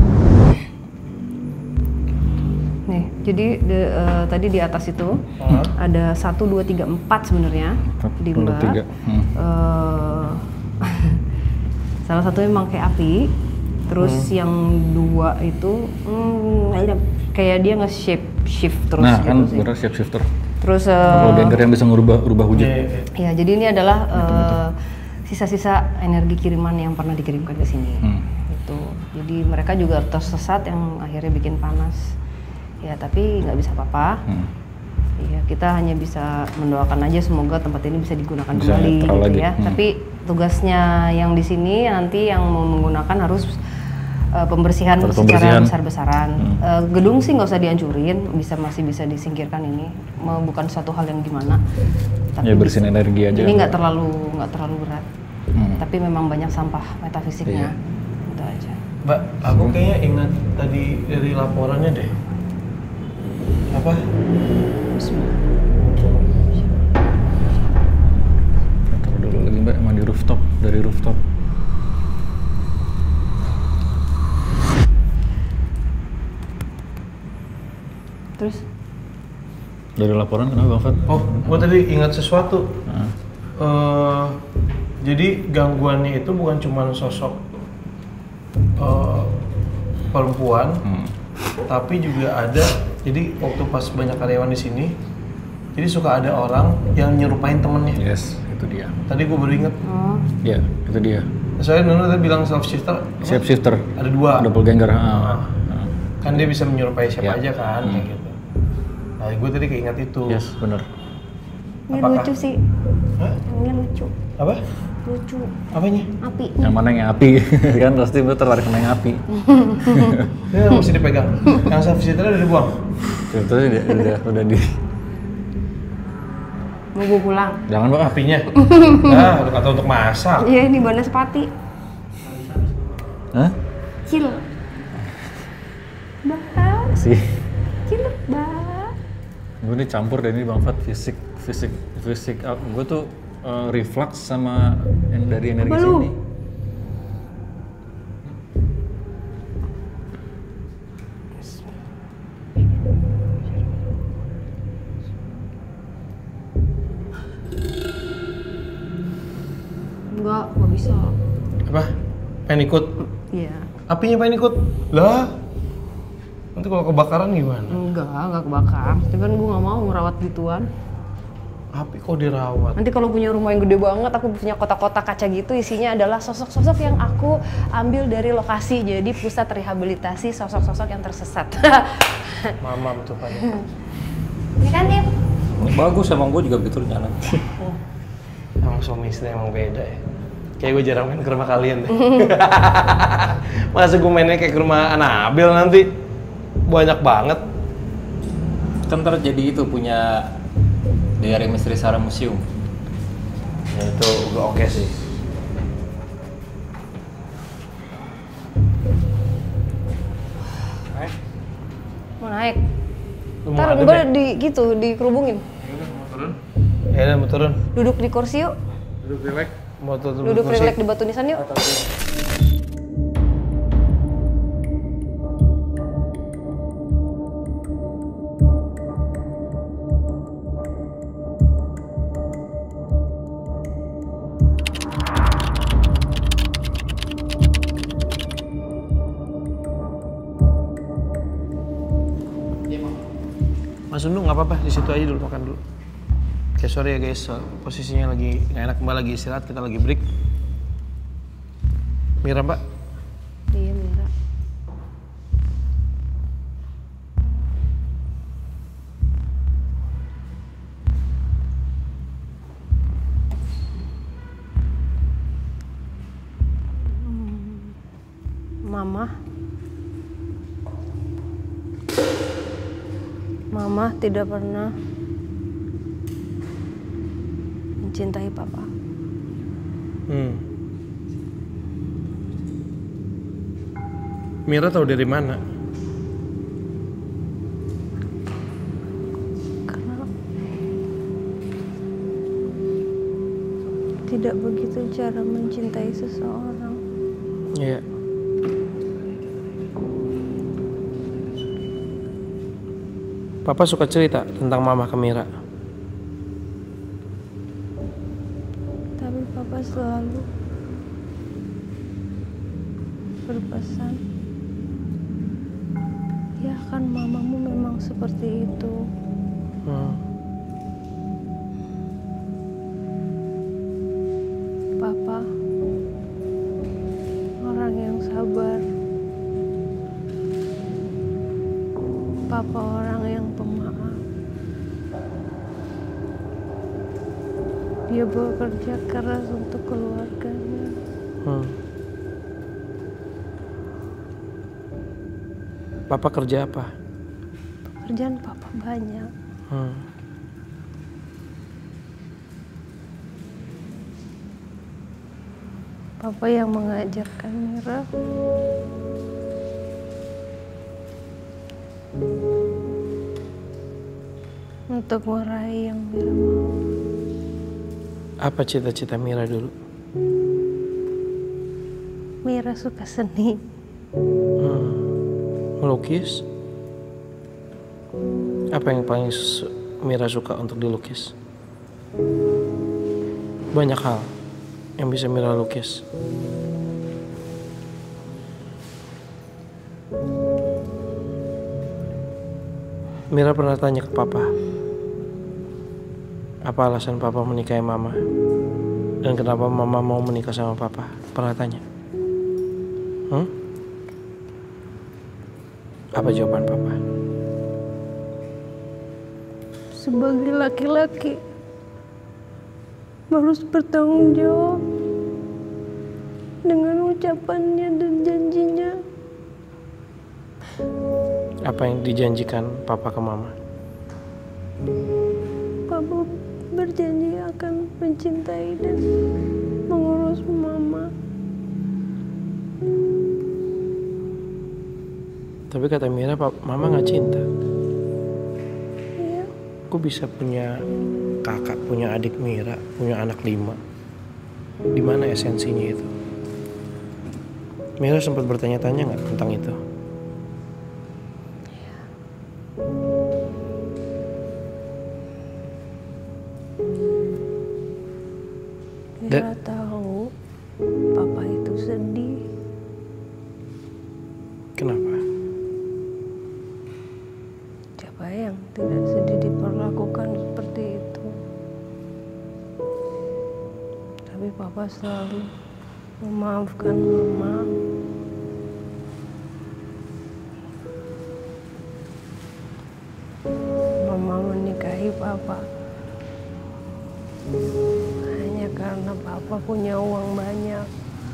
Nih, jadi tadi di atas itu ada 1, 2, 3, 4 sebenarnya di Mbak. Salah satunya memang kayak api. Terus yang dua itu kayak dia nge-shape shift terus Nah, gitu kan sih. bener shape shifter. Terus Doppelganger yang bisa ngerubah wujud. ya, jadi ini adalah sisa-sisa energi kiriman yang pernah dikirimkan ke sini. Gitu. Jadi mereka juga tersesat yang akhirnya bikin panas. Ya, tapi nggak bisa apa-apa. Ya, kita hanya bisa mendoakan aja semoga tempat ini bisa digunakan Bisa kembali gitu lagi. ya. Tapi tugasnya yang di sini nanti yang mau menggunakan harus pembersihan secara besar-besaran. Gedung sih nggak usah dihancurin, masih bisa disingkirkan ini. Bukan suatu hal yang gimana. Tapi Ya bersihin energi aja. ini nggak terlalu berat. Tapi memang banyak sampah metafisiknya. Itu aja. Mbak, aku kayaknya ingat tadi dari laporannya deh. Apa? Taruh dulu lagi Mbak, emang di rooftop, dari rooftop. Terus? Dari laporan kenapa Bang Fat? Oh, gua tadi ingat sesuatu. Jadi gangguannya itu bukan cuma sosok perempuan, tapi juga ada. Jadi waktu pas banyak karyawan di sini, jadi suka ada orang yang nyerupain temennya. Yes, itu dia. Tadi gue baru inget. Iya, itu dia. Soalnya Nuno tadi bilang self shifter. Shape shifter. Ada dua. Doppelganger. Kan dia bisa menyerupai siapa aja kan, kayak gitu. Nah, gue tadi keinget itu. Yes, benar. Ini Apakah? lucu sih. Hah? Ini lucu. Apa? Lucu. Apanya? Api. Yang mana yang api? Kan pasti gue tertarik sama yang api. Ini mesti dipegang. Yang self shifter udah dibuang. Itu udah di. Mau gue pulang. Jangan Bang, Apinya. Nah, kata untuk masak. Iya, ini bahannya sepati. Hah? Cil. Bah. Sih. Cil, bah. Gue ini campur dan ini Bang Fat fisik. Gue tuh reflux sama dari energi Apa lu? sini. Enggak bisa. Apa? Pengen ikut? Iya. Apinya pengen ikut? Lah. Nanti kalau kebakaran gimana? Enggak kebakar. Tapi kan gue nggak mau ngerawat gituan. Api kok dirawat? Nanti kalau punya rumah yang gede banget, aku punya kotak-kotak kaca gitu, isinya adalah sosok-sosok yang aku ambil dari lokasi. Jadi pusat rehabilitasi sosok-sosok yang tersesat. Mamam tuh Pak. Ini kan, Im? Bagus, emang gue juga begitu rencana. Emang suami istri emang beda ya. Kayak gue jarang main ke rumah kalian deh. Masa gue mainnya kayak ke rumah Anabel nanti? Banyak banget. Kan ntar jadi itu punya Diary Misteri Sarah Museum. Ya itu udah oke sih. Mau naik? Lu mau Ntar adem gue ya? dikerubungin. Ya udah mau turun. Duduk di kursi yuk. Duduk relax. Mau turun Duduk kursi. relax di batu nisan yuk. Mas Undu nggak apa-apa, di situ aja dulu makan dulu. Oke, sorry ya guys, posisinya lagi nggak enak, Mbak lagi istirahat, kita lagi break. Mira, Mbak. Iya, Mira. Mama tidak pernah mencintai papa. Mira tahu dari mana? Karena tidak begitu cara mencintai seseorang. Iya. Papa suka cerita tentang mama ke Mira. Tapi papa selalu berpesan, ya kan mamamu memang seperti itu. Papa orang yang sabar. Papa orang yang pemaaf. Dia bekerja keras untuk keluarganya. Papa kerja apa? Pekerjaan papa banyak. Papa yang mengajarkan Mira untuk meraih yang Mira mau. Apa cita-cita Mira dulu? Mira suka seni. Melukis? Apa yang paling Mira suka untuk dilukis? Banyak hal yang bisa Mira lukis. Mira pernah tanya ke Papa, apa alasan Papa menikahi Mama? Dan kenapa Mama mau menikah sama Papa? Pernah tanya? Apa jawaban Papa? Sebagai laki-laki harus bertanggung jawab dengan ucapannya dan janjinya. Apa yang dijanjikan Papa ke Mama? Papa berjanji akan mencintai dan mengurus Mama. Tapi kata Mira, Mama nggak cinta. Iya. Aku bisa punya kakak, punya adik Mira, punya anak 5. Di mana esensinya itu? Mira sempat bertanya-tanya nggak tentang itu? Mira tahu Papa itu sedih. Kenapa? Siapa yang tidak sedih diperlakukan seperti itu? Tapi Papa selalu memaafkan Mama. Mama menikahi Papa hanya karena Papa punya uang banyak.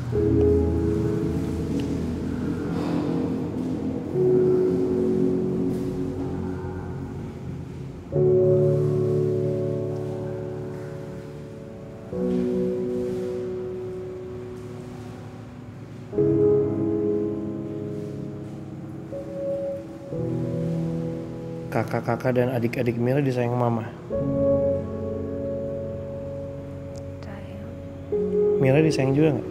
Kakak-kakak dan adik-adik Mira disayang Mama. Sayang. Mira disayang juga nggak?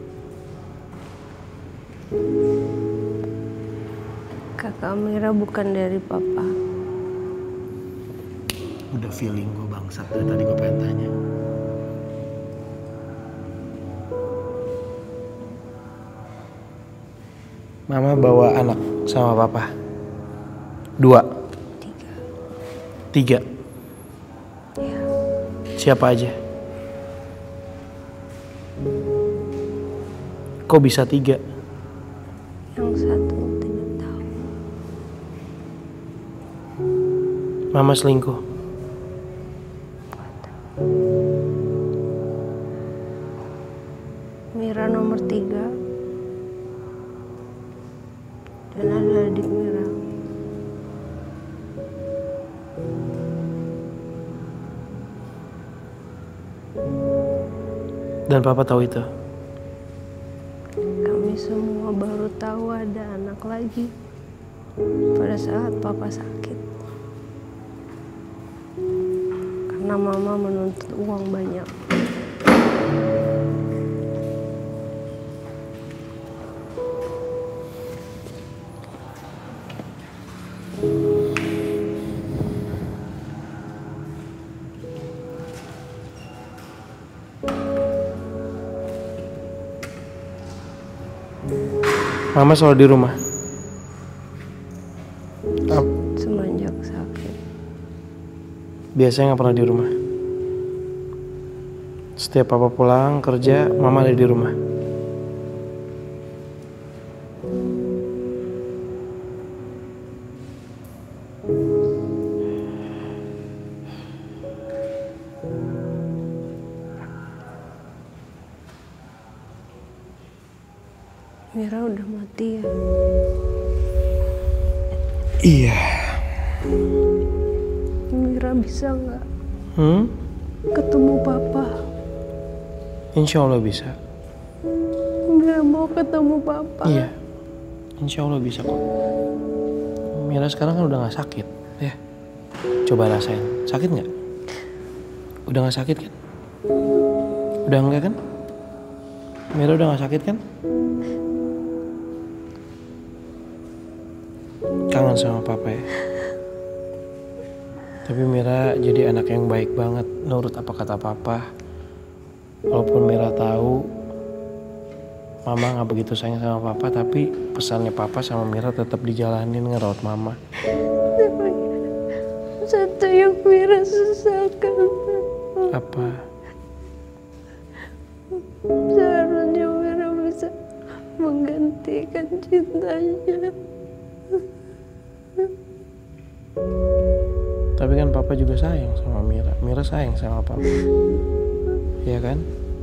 Kakak Mira bukan dari Papa. Udah feeling gue bangsat dari tadi gue pengen tanya. Mama bawa anak sama Papa? 2? 3? Ya. Siapa aja? Kok bisa 3? Yang satu tidak tahu. Mama selingkuh? Mira nomor 3. Dan ada adik Mira. Dan Papa tahu itu? Kami semua baru tahu ada anak lagi pada saat Papa sakit. Karena Mama menuntut uang banyak. Mama selalu di rumah. Semenjak sakit. Biasanya nggak pernah di rumah. Setiap papa pulang kerja, mama ada di rumah. Mira udah mati ya? Iya. Mira bisa nggak Hmm? ketemu papa? Insya Allah bisa. Mira mau ketemu papa. Iya. Insya Allah bisa kok. Mira sekarang kan udah nggak sakit, ya. Coba rasain. Sakit nggak? Udah nggak sakit kan? Udah enggak kan? Mira udah nggak sakit kan? Kangen sama papa ya. Tapi Mira jadi anak yang baik banget, nurut apa kata papa. Walaupun Mira tahu mama nggak begitu sayang sama papa, tapi pesannya papa sama Mira tetap dijalanin, ngerawat mama. Tapi satu yang Mira sesalkan. Apa? Seharusnya Mira bisa menggantikan cintanya. Tapi kan papa juga sayang sama Mira. Mira sayang sama papa. Iya kan?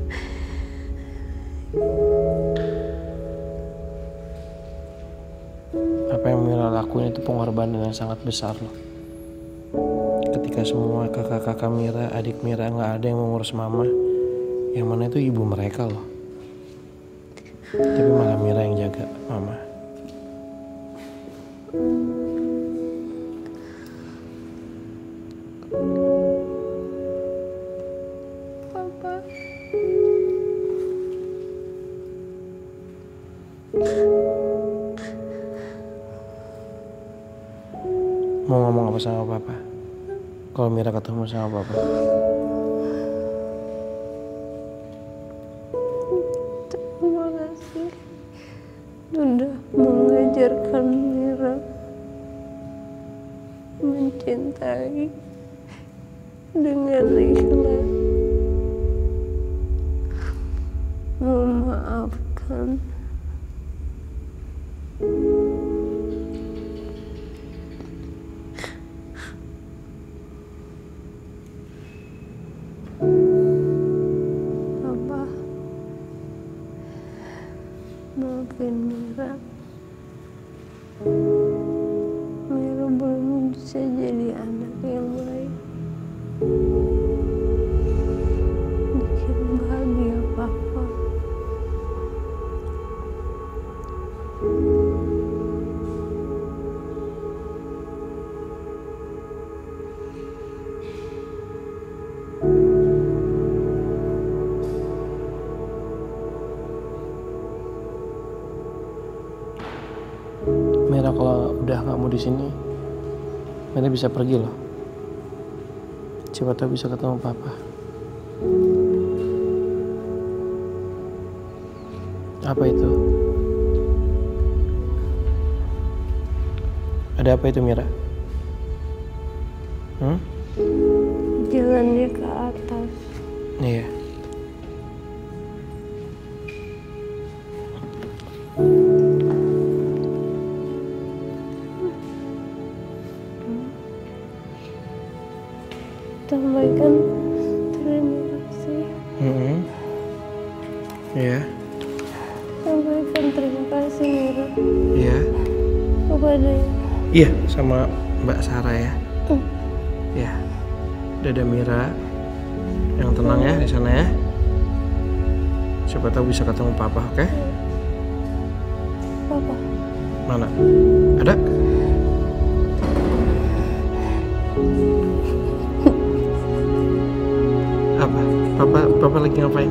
Apa yang Mira lakuin itu pengorbanan yang sangat besar loh. Ketika semua kakak-kakak Mira, adik Mira nggak ada yang mengurus mama, yang mana itu ibu mereka loh. Tapi malah Mira yang jaga mama. Papa. Mau ngomong apa sama papa? Kalau Mira ketemu sama papa. Terima kasih sudah mengajarkan Mira mencintai dengan ikhlas, memaafkan. Papa, maafin Mira. Mira belum bisa jadi anak yang baik. Bikin bahagia Papa. Mira kalau udah nggak mau di sini, Mira bisa pergi loh. Siapa tahu bisa ketemu papa. Apa itu? Ada apa itu Mira? Jalannya ke atas. Iya. Sampaikan terima kasih. Iya. Sampaikan terima kasih Mira Iya. kepada Iya, sama Mbak Sarah ya. Ya. Dadah Mira. Yang tenang ya di sana ya. Siapa tahu bisa ketemu papa, oke? Papa. Mana? Ada? Apa? Papa lagi ngapain?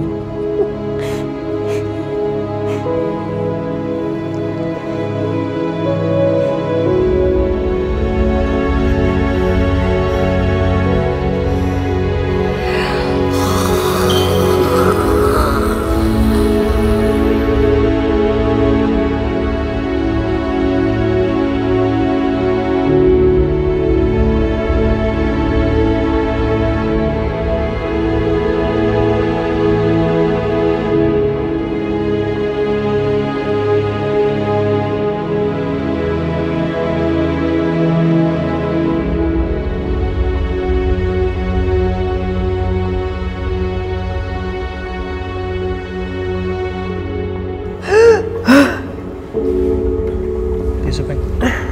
Tisu peng.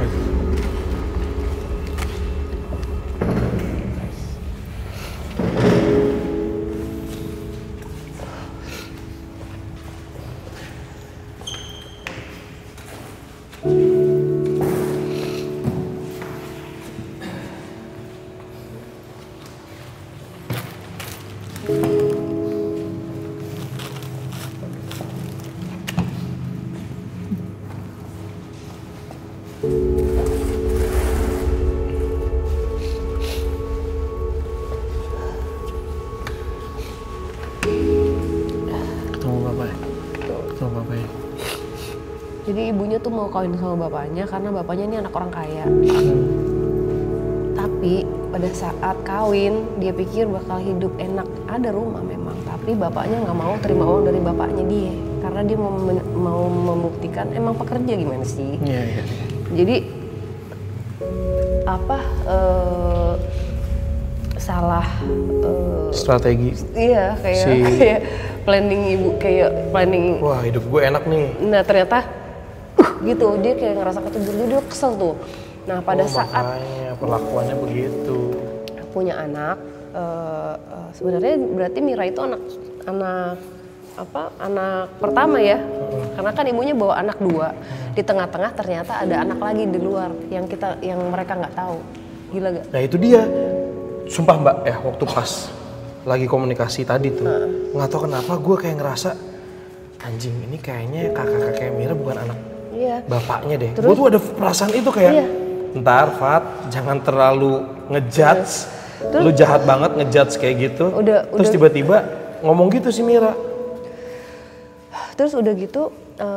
Jadi ibunya tuh mau kawin sama bapaknya karena bapaknya ini anak orang kaya. Tapi pada saat kawin dia pikir bakal hidup enak, ada rumah memang, tapi bapaknya nggak mau terima uang dari bapaknya dia karena dia mau membuktikan emang pekerja gimana sih. Iya. Jadi salah strategi. Iya kayak planning ibu, kayak planning. Wah, hidup gue enak nih. Nah ternyata gitu, dia kayak ngerasa ketujuh, dia kesel tuh. Nah pada saat makanya perlakuannya begitu. Punya anak, sebenarnya berarti Mira itu anak pertama ya, karena kan ibunya bawa anak 2, di tengah-tengah ternyata ada anak lagi di luar yang mereka nggak tahu. Gila gak? Nah itu dia, sumpah Mbak ya, waktu pas lagi komunikasi tadi tuh, nggak tahu kenapa gue kayak ngerasa anjing ini kayaknya kakak Mira bukan anak bapaknya deh. Gue tuh ada perasaan itu kayak, ntar Fat jangan terlalu ngejudge, lu jahat banget ngejudge kayak gitu. Terus tiba-tiba ngomong gitu si Mira. Terus udah gitu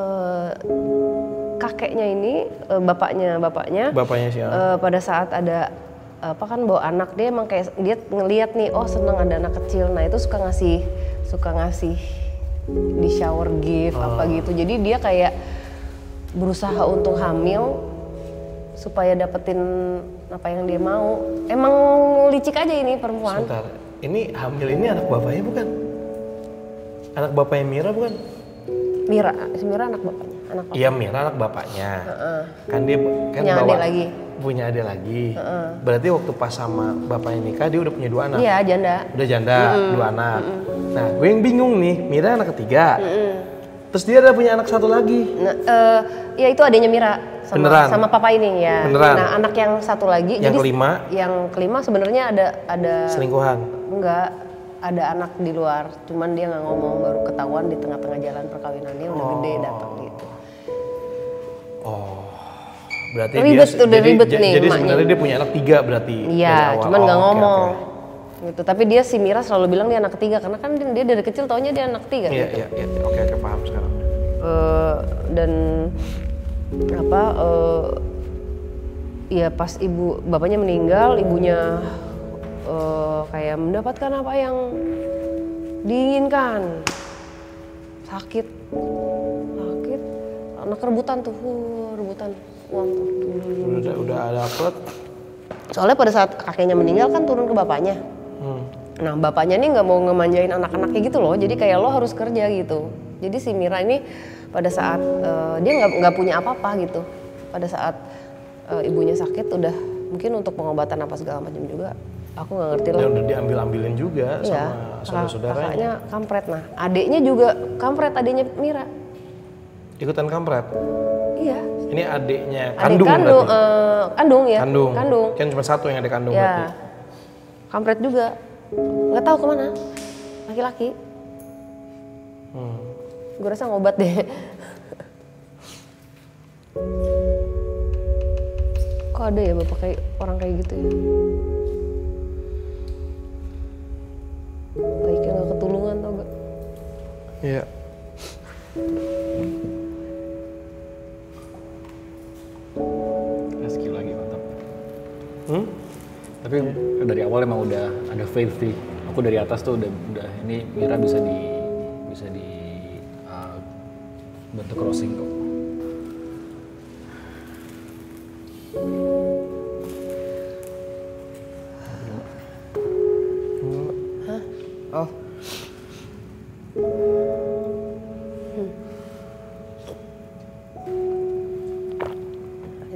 kakeknya ini bapaknya siapa? Pada saat ada bawa anak, dia emang kayak dia ngeliat nih, oh seneng ada anak kecil, nah itu suka ngasih di shower gift apa gitu. Jadi dia kayak berusaha untuk hamil supaya dapetin apa yang dia mau. Emang licik aja ini perempuan. Sebentar, ini hamil ini anak bapaknya bukan? Anak bapaknya Mira bukan? Mira anak bapaknya. Iya, Mira anak bapaknya. Kan dia punya adik lagi. Berarti waktu pas sama bapaknya nikah dia udah punya 2 anak. Iya, janda. Udah janda, 2 anak. Nah, gue yang bingung nih, Mira anak ketiga. Terus dia ada punya anak 1 lagi. Nah, ya itu adanya Mira sama papa ini ya. Beneran. Nah, anak yang 1 lagi. Yang jadi kelima? Yang kelima sebenarnya ada selingkuhan. Enggak, ada anak di luar. Cuman dia nggak ngomong, baru ketahuan di tengah-tengah jalan perkawinannya udah gede datang gitu. Berarti ribet nih. Jadi sebenarnya dia punya anak 3 berarti. Iya, cuman nggak ngomong. Gitu. Tapi dia si Mira selalu bilang dia anak 3 karena kan dia dari kecil taunya dia anak 3. Iya, gitu. Iya, oke, paham sekarang. Dan ya pas bapaknya meninggal, ibunya kayak mendapatkan apa yang diinginkan. Sakit, anak rebutan uang tuh. Udah dapet. Soalnya pada saat kakeknya meninggal kan turun ke bapaknya. Nah bapaknya ini nggak mau ngemanjain anak-anaknya gitu loh, jadi kayak lo harus kerja gitu. Jadi si Mira ini pada saat dia nggak punya apa-apa gitu. Pada saat ibunya sakit udah mungkin untuk pengobatan apa segala macam juga. Aku nggak ngerti lah. Ya udah diambil-ambilin juga sama saudara-saudaranya. Kakaknya kampret. Nah adiknya juga kampret, adiknya Mira. Ikutan kampret? Iya. Ini adiknya kandung berarti? Kandung ya. Kandung. Kan cuma 1 yang adik kandung ya. berarti. Kampret juga. Nggak tahu kemana. Laki-laki. Gue rasa ngobat deh. Kok ada ya bapak kayak orang kayak gitu ya? Baiknya nggak ketulungan tau gak? Iya. Skill lagi mantap. Tapi dari awal emang udah ada faith sih. Aku dari atas tuh udah ini Mira bisa di bentuk crossing kok. Oh.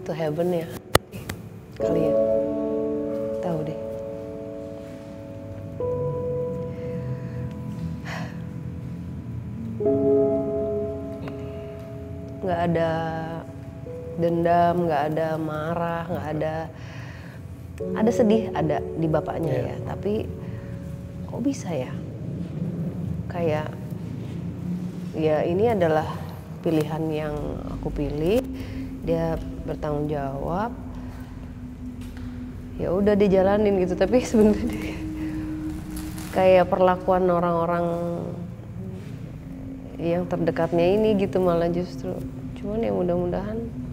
to heaven ya, kali ya, tahu deh. Nggak ada dendam, nggak ada marah, nggak ada sedih, ada di bapaknya ya. Tapi kok bisa ya? Kayak ya ini adalah pilihan yang aku pilih, dia bertanggung jawab. Ya udah dijalanin gitu, tapi sebenarnya kayak perlakuan orang-orang yang terdekatnya ini gitu malah justru. Cuman ya mudah-mudahan,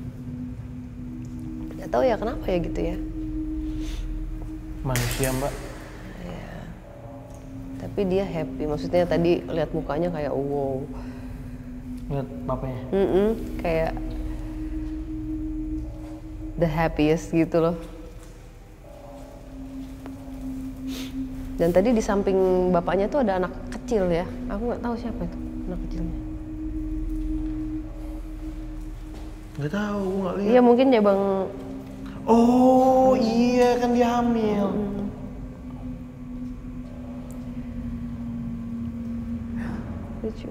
nggak tahu ya kenapa ya gitu ya. Manusia Mbak. Ya. Tapi dia happy, maksudnya tadi lihat mukanya kayak wow. Lihat bapaknya. Kayak the happiest gitu loh. Dan tadi di samping bapaknya tuh ada anak kecil ya. Aku nggak tahu siapa itu anak kecilnya. Nggak tahu, nggak lihat. Iya mungkin ya Bang. Oh iya kan dia hamil. Lucu.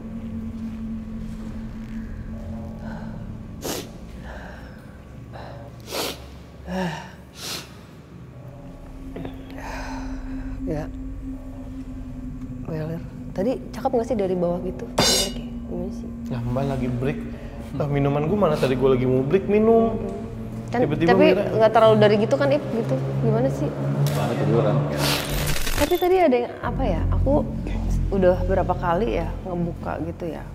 Ya. Well, tadi cakep nggak sih dari bawah gitu? Gimana sih? Nah Mbak lagi break. Minuman gue mana tadi gue lagi mau break minum. Kan, Tiba-tiba tapi Mira. nggak terlalu dari gitu kan Ip gitu. Gimana sih? Tiduran. Tapi tadi ada yang apa ya? Aku udah berapa kali ya ngebuka gitu ya.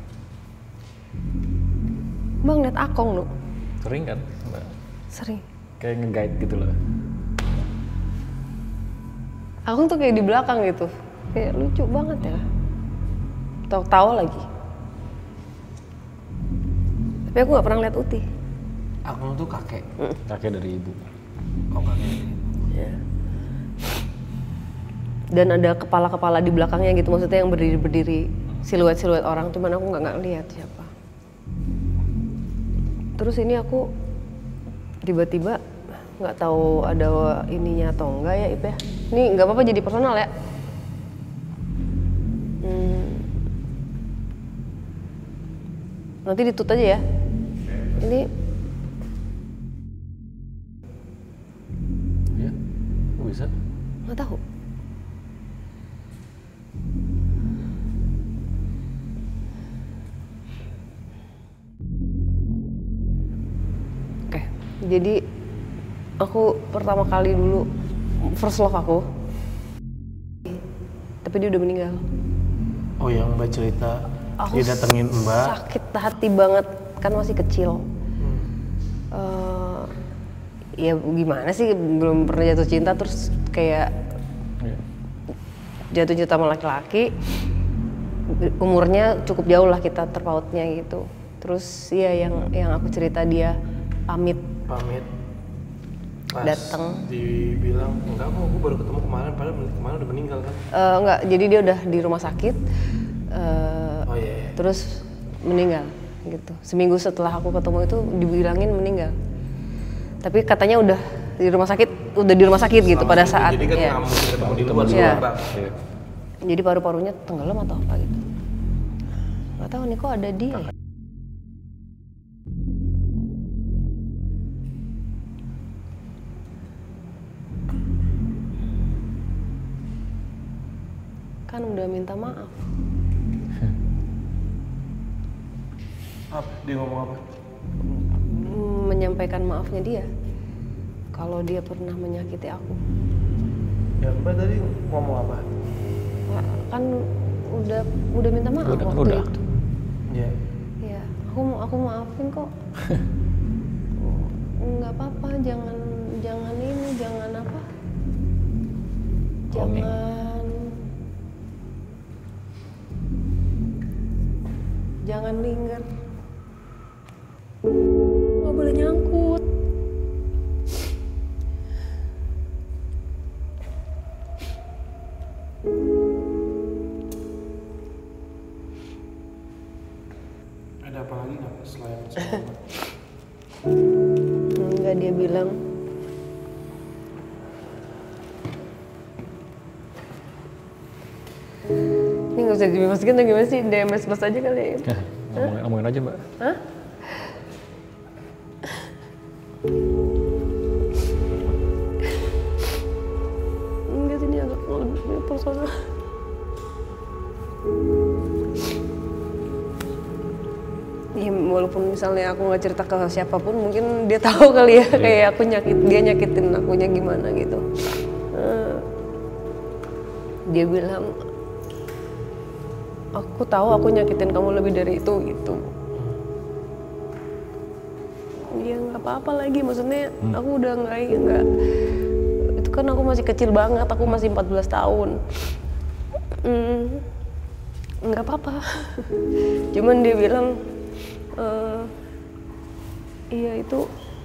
Bang liat Akong lu. Sering kan? Mbak? Sering. Kayak nge-guide gitu loh. Akong tuh kayak di belakang gitu. Kayak lucu banget ya. Tawa lagi. Tapi aku nggak pernah lihat Uti. Akong tuh kakek. Kakek dari ibu. Oh kakek. Ya. Dan ada kepala-kepala di belakangnya gitu, maksudnya yang berdiri-berdiri, siluet-siluet orang, cuman aku nggak lihat siapa. Terus ini aku tiba-tiba nggak tahu ada ininya atau enggak ya Ip ya. Ini nggak apa-apa jadi personal ya. Nanti ditut aja ya. Ini Iya? Kok bisa? nggak tahu. Oke, jadi aku pertama kali dulu first love aku, tapi dia udah meninggal. Oh yang Mbak cerita, Aku dia datengin Mbak. Sakit hati banget, kan masih kecil. Ya gimana sih, belum pernah jatuh cinta terus kayak jatuh cinta sama laki-laki. Umurnya cukup jauh lah kita terpautnya gitu. Terus ya yang aku cerita dia pamit. Pas datang. dibilang enggak kok, gue baru ketemu kemarin, padahal kemarin udah meninggal kan? Enggak, jadi dia udah di rumah sakit. Oh iya. Terus meninggal gitu. Seminggu setelah aku ketemu itu dibilangin meninggal. Tapi katanya udah di rumah sakit gitu pada saat jadi kan ya. nggak mungkin ketemu di luar Iya. Mbak. Jadi paru-parunya tenggelam atau apa gitu. Nggak tahu nih kok ada dia. Ya? Kan udah minta maaf. Apa? Dia ngomong apa? Menyampaikan maafnya dia. Kalau dia pernah menyakiti aku. Ya Mbak tadi ngomong apa? Nah, kan udah minta maaf waktu itu. Iya. Iya, aku maafin kok. Nggak apa-apa, jangan ini, jangan apa? Jangan linger. Nggak boleh nyangkut. Ada apa lagi nggak selain sama Mbak? Enggak ketika dia bilang ini nggak usah dimasukin lagi gimana sih, DMS plus aja kali ya? Ngomongin aja Mbak. Hah? Enggak sih, ini agak lebih personal. Ya, walaupun misalnya aku nggak cerita ke siapapun, mungkin dia tahu kali ya, kayak aku dia nyakitin akunya gimana gitu. Dia bilang, aku tahu aku nyakitin kamu lebih dari itu gitu. Ya nggak apa-apa lagi, maksudnya aku udah nggak, itu kan aku masih kecil banget, aku masih 14 tahun. Nggak apa-apa. Cuman dia bilang, iya itu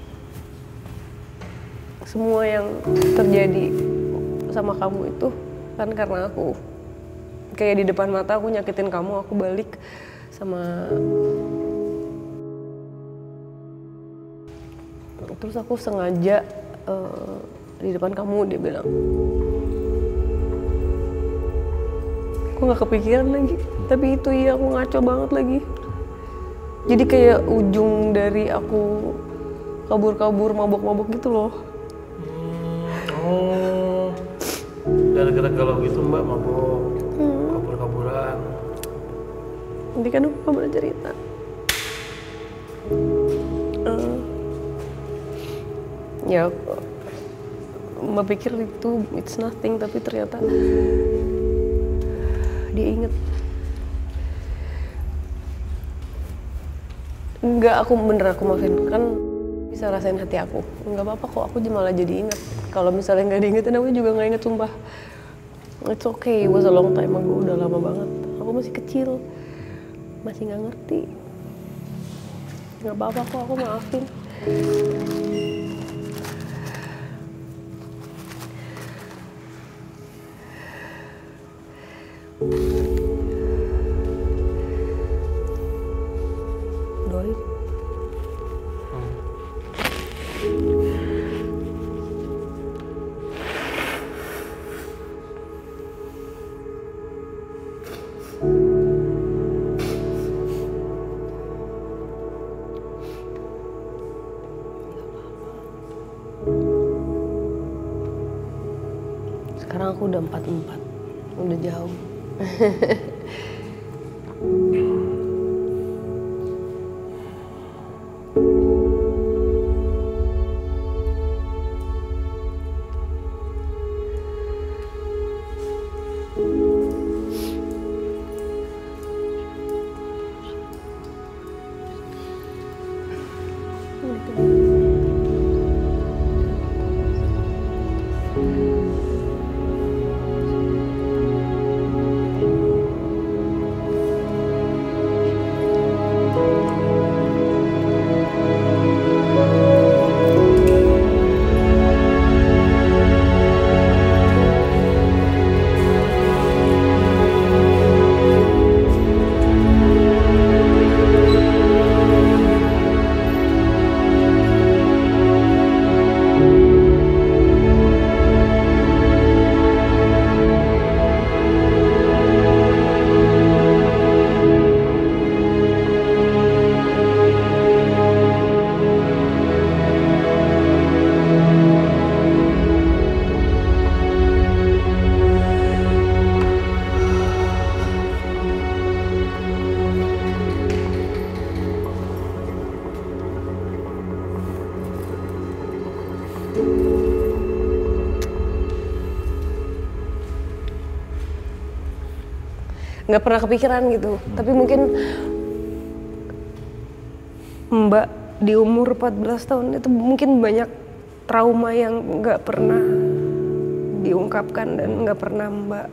semua yang terjadi sama kamu itu kan karena aku. Kayak di depan mata aku nyakitin kamu, aku balik sama terus aku sengaja di depan kamu, dia bilang. Aku nggak kepikiran lagi, tapi itu iya aku ngaco banget lagi. Jadi kayak ujung dari aku kabur-kabur, mabok-mabok gitu loh. Oh, gara-gara galau gitu Mbak mabok, kabur-kaburan. Nanti kan aku pernah cerita. Ya, Mbak pikir itu it's nothing, tapi ternyata dia inget. Enggak, aku maafin, kan bisa rasain hati aku. Enggak apa-apa kok, aku malah jadi inget. Kalau misalnya nggak diingetin, aku juga nggak inget, sumpah. It's okay, it was a long time ago, udah lama banget. Aku masih kecil, masih nggak ngerti. Nggak apa-apa kok, aku maafin. Doain. Sekarang aku udah 44, udah jauh. Nggak pernah kepikiran gitu, tapi mungkin Mbak di umur 14 tahun itu mungkin banyak trauma yang nggak pernah diungkapkan dan nggak pernah Mbak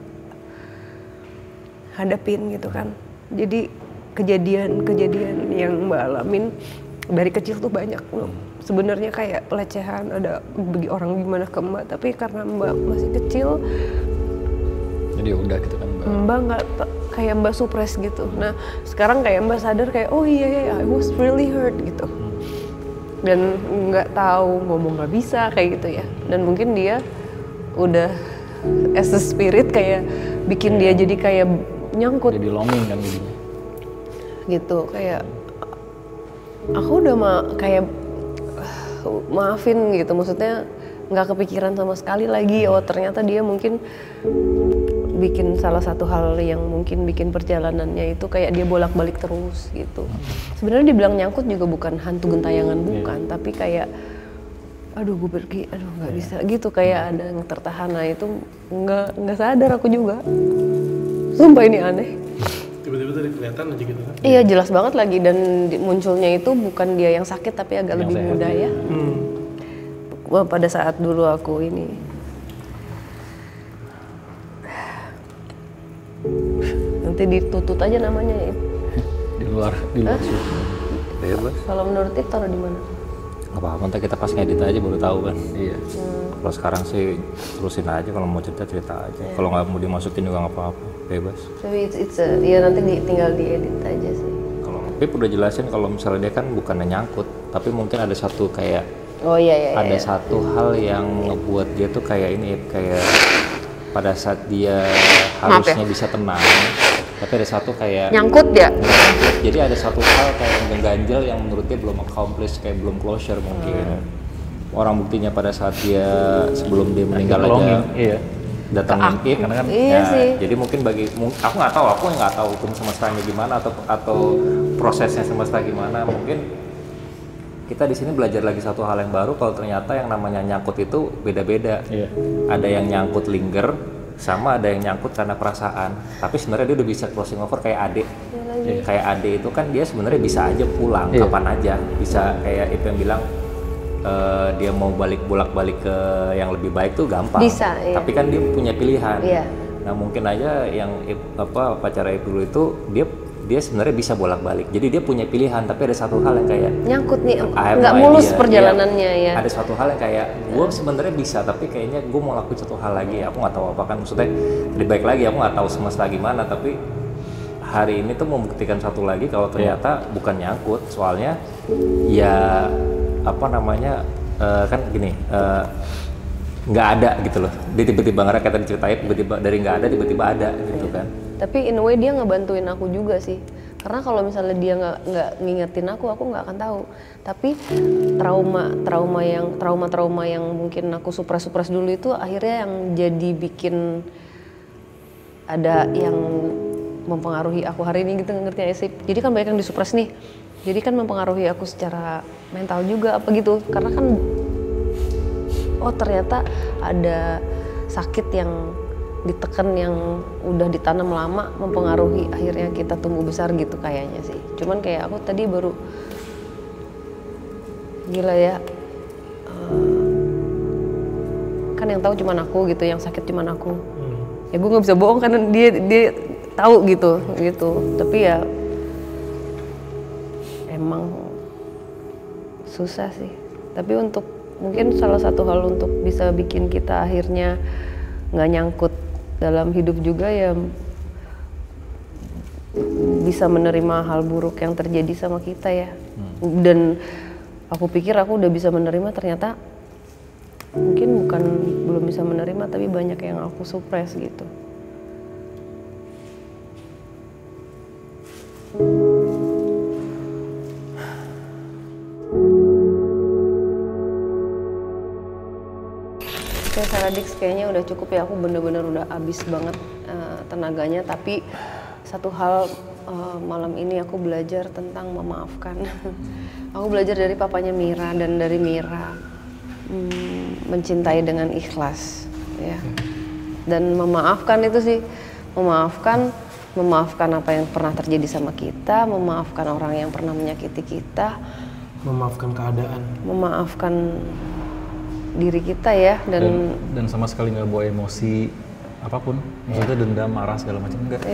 hadapin gitu kan. Jadi kejadian-kejadian yang Mbak alamin dari kecil tuh banyak loh. Sebenarnya kayak pelecehan, ada bagi orang gimana ke Mbak, tapi karena Mbak masih kecil, jadi udah gitu kan Mbak nggak kayak Mbak suppress gitu. Nah sekarang kayak Mbak sadar kayak oh iya I was really hurt gitu. dan nggak tahu ngomong nggak bisa kayak gitu ya. Dan mungkin dia udah as a spirit kayak bikin dia jadi kayak nyangkut. Jadi longing kan jadinya. Gitu kayak aku udah kayak maafin gitu, maksudnya nggak kepikiran sama sekali lagi. Oh ternyata dia mungkin bikin salah satu hal yang mungkin bikin perjalanannya itu kayak dia bolak-balik terus gitu. Sebenarnya dibilang nyangkut juga bukan hantu gentayangan, bukan, tapi kayak aduh gue pergi, aduh nggak bisa gitu, kayak ada yang tertahan. Nah itu nggak sadar aku juga, sumpah ini aneh. Tiba-tiba tadi kelihatan aja gitu kan? Iya jelas banget lagi, dan munculnya itu bukan dia yang sakit tapi agak lebih muda ya. Wah, pada saat dulu aku ini nanti ditutut aja namanya ya. Di luar sih. Bebas. Kalau menurut Ip taruh di mana? Nggak apa-apa, ntar kita pas ngedit aja baru tahu kan. Iya. Kalau sekarang sih terusin aja, kalau mau cerita aja. Kalau nggak mau dimasukin juga nggak apa-apa, bebas. Tapi ya nanti tinggal diedit aja sih. Kalau Pip udah jelasin kalau misalnya dia kan bukannya nyangkut, tapi mungkin ada satu kayak ada satu hal yang ngebuat dia tuh kayak ini, kayak pada saat dia harusnya bisa tenang, tapi ada satu kayak nyangkut ya. Jadi ada satu hal kayak yang ganjel yang menurut dia belum accomplish, kayak belum closure mungkin. Orang buktinya pada saat dia sebelum dia meninggal aja datangin Ip, kan, jadi mungkin aku nggak tahu hukum semestanya gimana atau prosesnya semesta gimana. Mungkin kita di sini belajar lagi satu hal yang baru, kalau ternyata yang namanya nyangkut itu beda-beda. Ada yang nyangkut linger, sama ada yang nyangkut karena perasaan. Tapi sebenarnya dia udah bisa crossing over kayak Ade. Kayak Ade itu kan dia sebenarnya bisa aja pulang kapan aja, bisa kayak itu yang bilang dia mau bolak-balik ke yang lebih baik tuh gampang. Bisa, tapi kan dia punya pilihan. Nah mungkin aja yang pacar Ip dulu itu dia sebenarnya bisa bolak-balik. Jadi dia punya pilihan, tapi ada satu hal yang kayak nyangkut nih, nggak mulus perjalanannya ya. Ada satu hal yang kayak gue sebenarnya bisa, tapi kayaknya gue mau lakuin satu hal lagi. Aku nggak tahu apa kan, maksudnya lebih baik lagi. Aku nggak tahu semesta gimana, tapi hari ini tuh membuktikan satu lagi kalau ternyata bukan nyangkut. Soalnya ya apa namanya kan gini, nggak ada gitu loh. Dia tiba-tiba ngerasa kayak tadi ceritain, tiba-tiba dari nggak ada tiba-tiba ada gitu kan. Tapi in a way dia ngebantuin aku juga sih, karena kalau misalnya dia nggak ngingetin aku nggak akan tahu. Tapi trauma yang mungkin aku supres dulu itu akhirnya yang jadi bikin ada yang mempengaruhi aku hari ini gitu, ngerti ya sih. Jadi kan banyak yang disupres nih, jadi kan mempengaruhi aku secara mental juga apa gitu, karena kan oh ternyata ada sakit yang ditekan yang udah ditanam lama mempengaruhi akhirnya kita tumbuh besar gitu kayaknya sih. Cuman kayak aku tadi baru gila ya, kan yang tahu cuman aku gitu, yang sakit cuman aku. Ya gue nggak bisa bohong karena dia tahu gitu. Tapi ya emang susah sih. Tapi untuk mungkin salah satu hal untuk bisa bikin kita akhirnya nggak nyangkut dalam hidup juga ya, bisa menerima hal buruk yang terjadi sama kita ya. Dan aku pikir aku udah bisa menerima, ternyata mungkin belum bisa menerima, tapi banyak yang aku supres gitu. Oke Saradix, kayaknya udah cukup ya, aku bener-bener udah habis banget tenaganya. Tapi satu hal, malam ini aku belajar tentang memaafkan. Aku belajar dari papanya Mira dan dari Mira, mencintai dengan ikhlas ya. Dan memaafkan itu sih, memaafkan apa yang pernah terjadi sama kita, memaafkan orang yang pernah menyakiti kita, memaafkan keadaan, memaafkan diri kita ya, dan sama sekali nggak bawa emosi apapun, maksudnya dendam, marah segala macam enggak.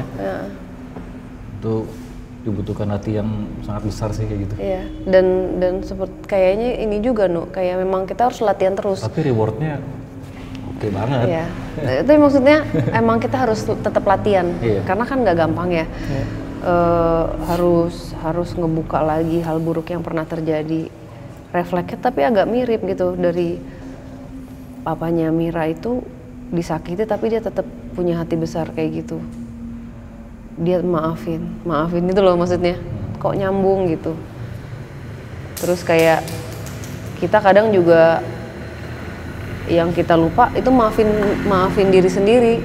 Itu dibutuhkan hati yang sangat besar sih kayak gitu. Iya, dan seperti kayaknya ini juga kayak memang kita harus latihan terus. Tapi rewardnya oke banget. Iya, itu maksudnya emang kita harus tetap latihan, karena kan nggak gampang ya. Harus ngebuka lagi hal buruk yang pernah terjadi. refleksnya tapi agak mirip gitu dari papanya Mira itu disakiti tapi dia tetap punya hati besar kayak gitu. Dia maafin itu loh maksudnya. Kok nyambung gitu. Terus kayak kita kadang juga yang kita lupa itu maafin diri sendiri.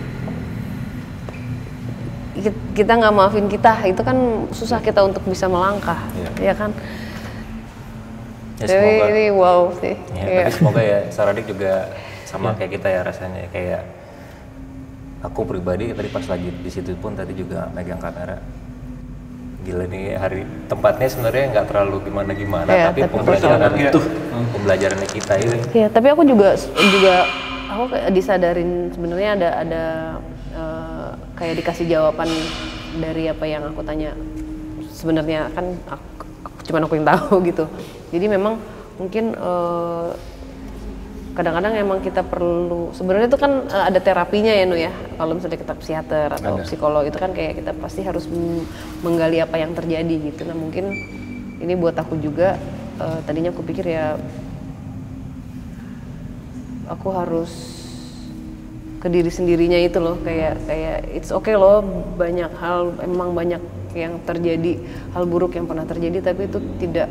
Kita nggak maafin kita, itu kan susah kita untuk bisa melangkah, ya kan? Ya, semoga, ini wow sih. Ya, tapi semoga ya Saradik juga sama kayak kita ya rasanya, kayak aku pribadi tadi pas lagi di situ pun tadi juga megang kamera. Gila nih hari tempatnya sebenarnya nggak terlalu gimana-gimana, tapi pembelajarannya kita ini. Ya, tapi aku juga aku kayak disadarin sebenarnya ada kayak dikasih jawaban dari apa yang aku tanya. Sebenarnya kan cuman aku yang tahu gitu. Jadi memang mungkin kadang-kadang emang kita perlu, sebenarnya itu kan ada terapinya ya Nu ya. Kalau misalnya kita psikiater atau psikolog itu kan kayak kita pasti harus menggali apa yang terjadi gitu. Nah mungkin ini buat aku juga, tadinya aku pikir ya aku harus ke diri sendirinya itu loh, kayak it's okay loh, banyak hal, emang banyak yang terjadi, hal buruk yang pernah terjadi, tapi itu tidak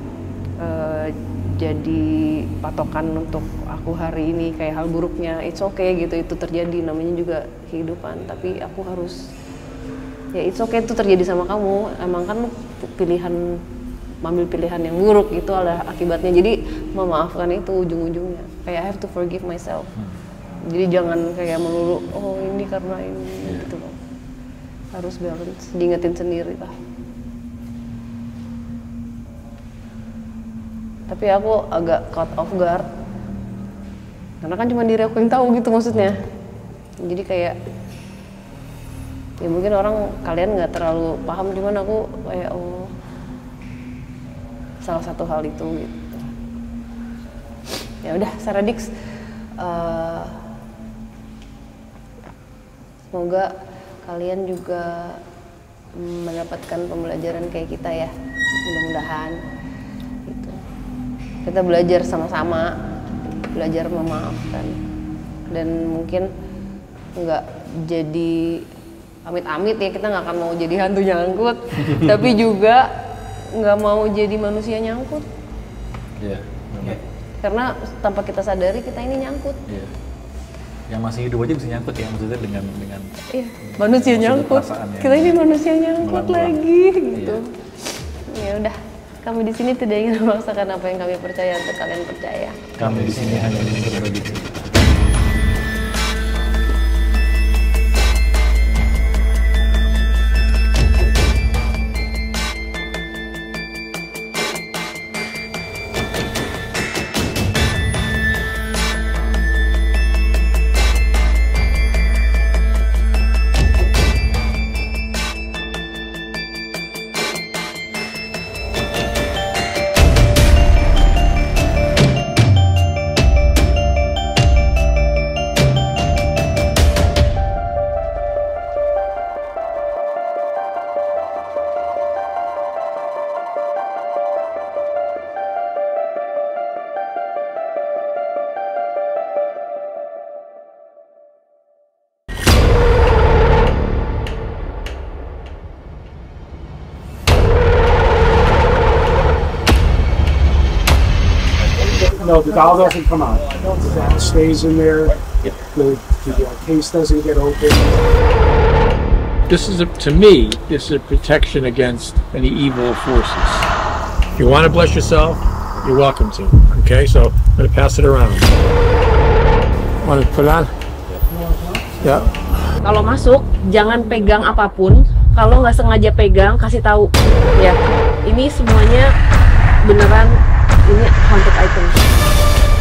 jadi patokan untuk aku hari ini. Kayak hal buruknya it's okay gitu, itu terjadi, namanya juga kehidupan, tapi aku harus ya it's okay itu terjadi sama kamu, emang kan ambil pilihan yang buruk, itu adalah akibatnya. Jadi memaafkan itu ujung-ujungnya, kayak I have to forgive myself. Jadi jangan kayak melulu, oh ini karena ini gitu loh. Harus balance, diingetin sendiri lah. Tapi aku agak caught off guard. Karena kan cuma diri aku yang tahu gitu maksudnya. Jadi kayak, ya mungkin kalian nggak terlalu paham, cuman aku kayak oh salah satu hal itu gitu. Ya udah, Saradix. Semoga kalian juga mendapatkan pembelajaran kayak kita ya, mudah-mudahan gitu. Kita belajar sama-sama, belajar memaafkan, dan mungkin nggak jadi amit-amit ya, kita nggak akan mau jadi hantu nyangkut, tapi juga nggak mau jadi manusia nyangkut. Karena tanpa kita sadari kita ini nyangkut. Yang masih hidup aja bisa nyangkut ya, maksudnya dengan manusia nyangkut. Kita ini manusia nyangkut lagi gitu. Ya udah, kami di sini tidak ingin memaksakan apa yang kami percaya untuk kalian percaya. Kami di sini hanya ingin berbagi cerita. No, the doll doesn't come out. It stays in there. The case doesn't get open. This is, to me, this is a protection against any evil forces. If you want to bless yourself, you're welcome to. Okay, so I'm going to pass it around. Want to put on? Yeah. Kalau masuk, jangan pegang apapun. Kalau nggak sengaja pegang, kasih tahu. Ya, ini semuanya beneran. Ini haunted item.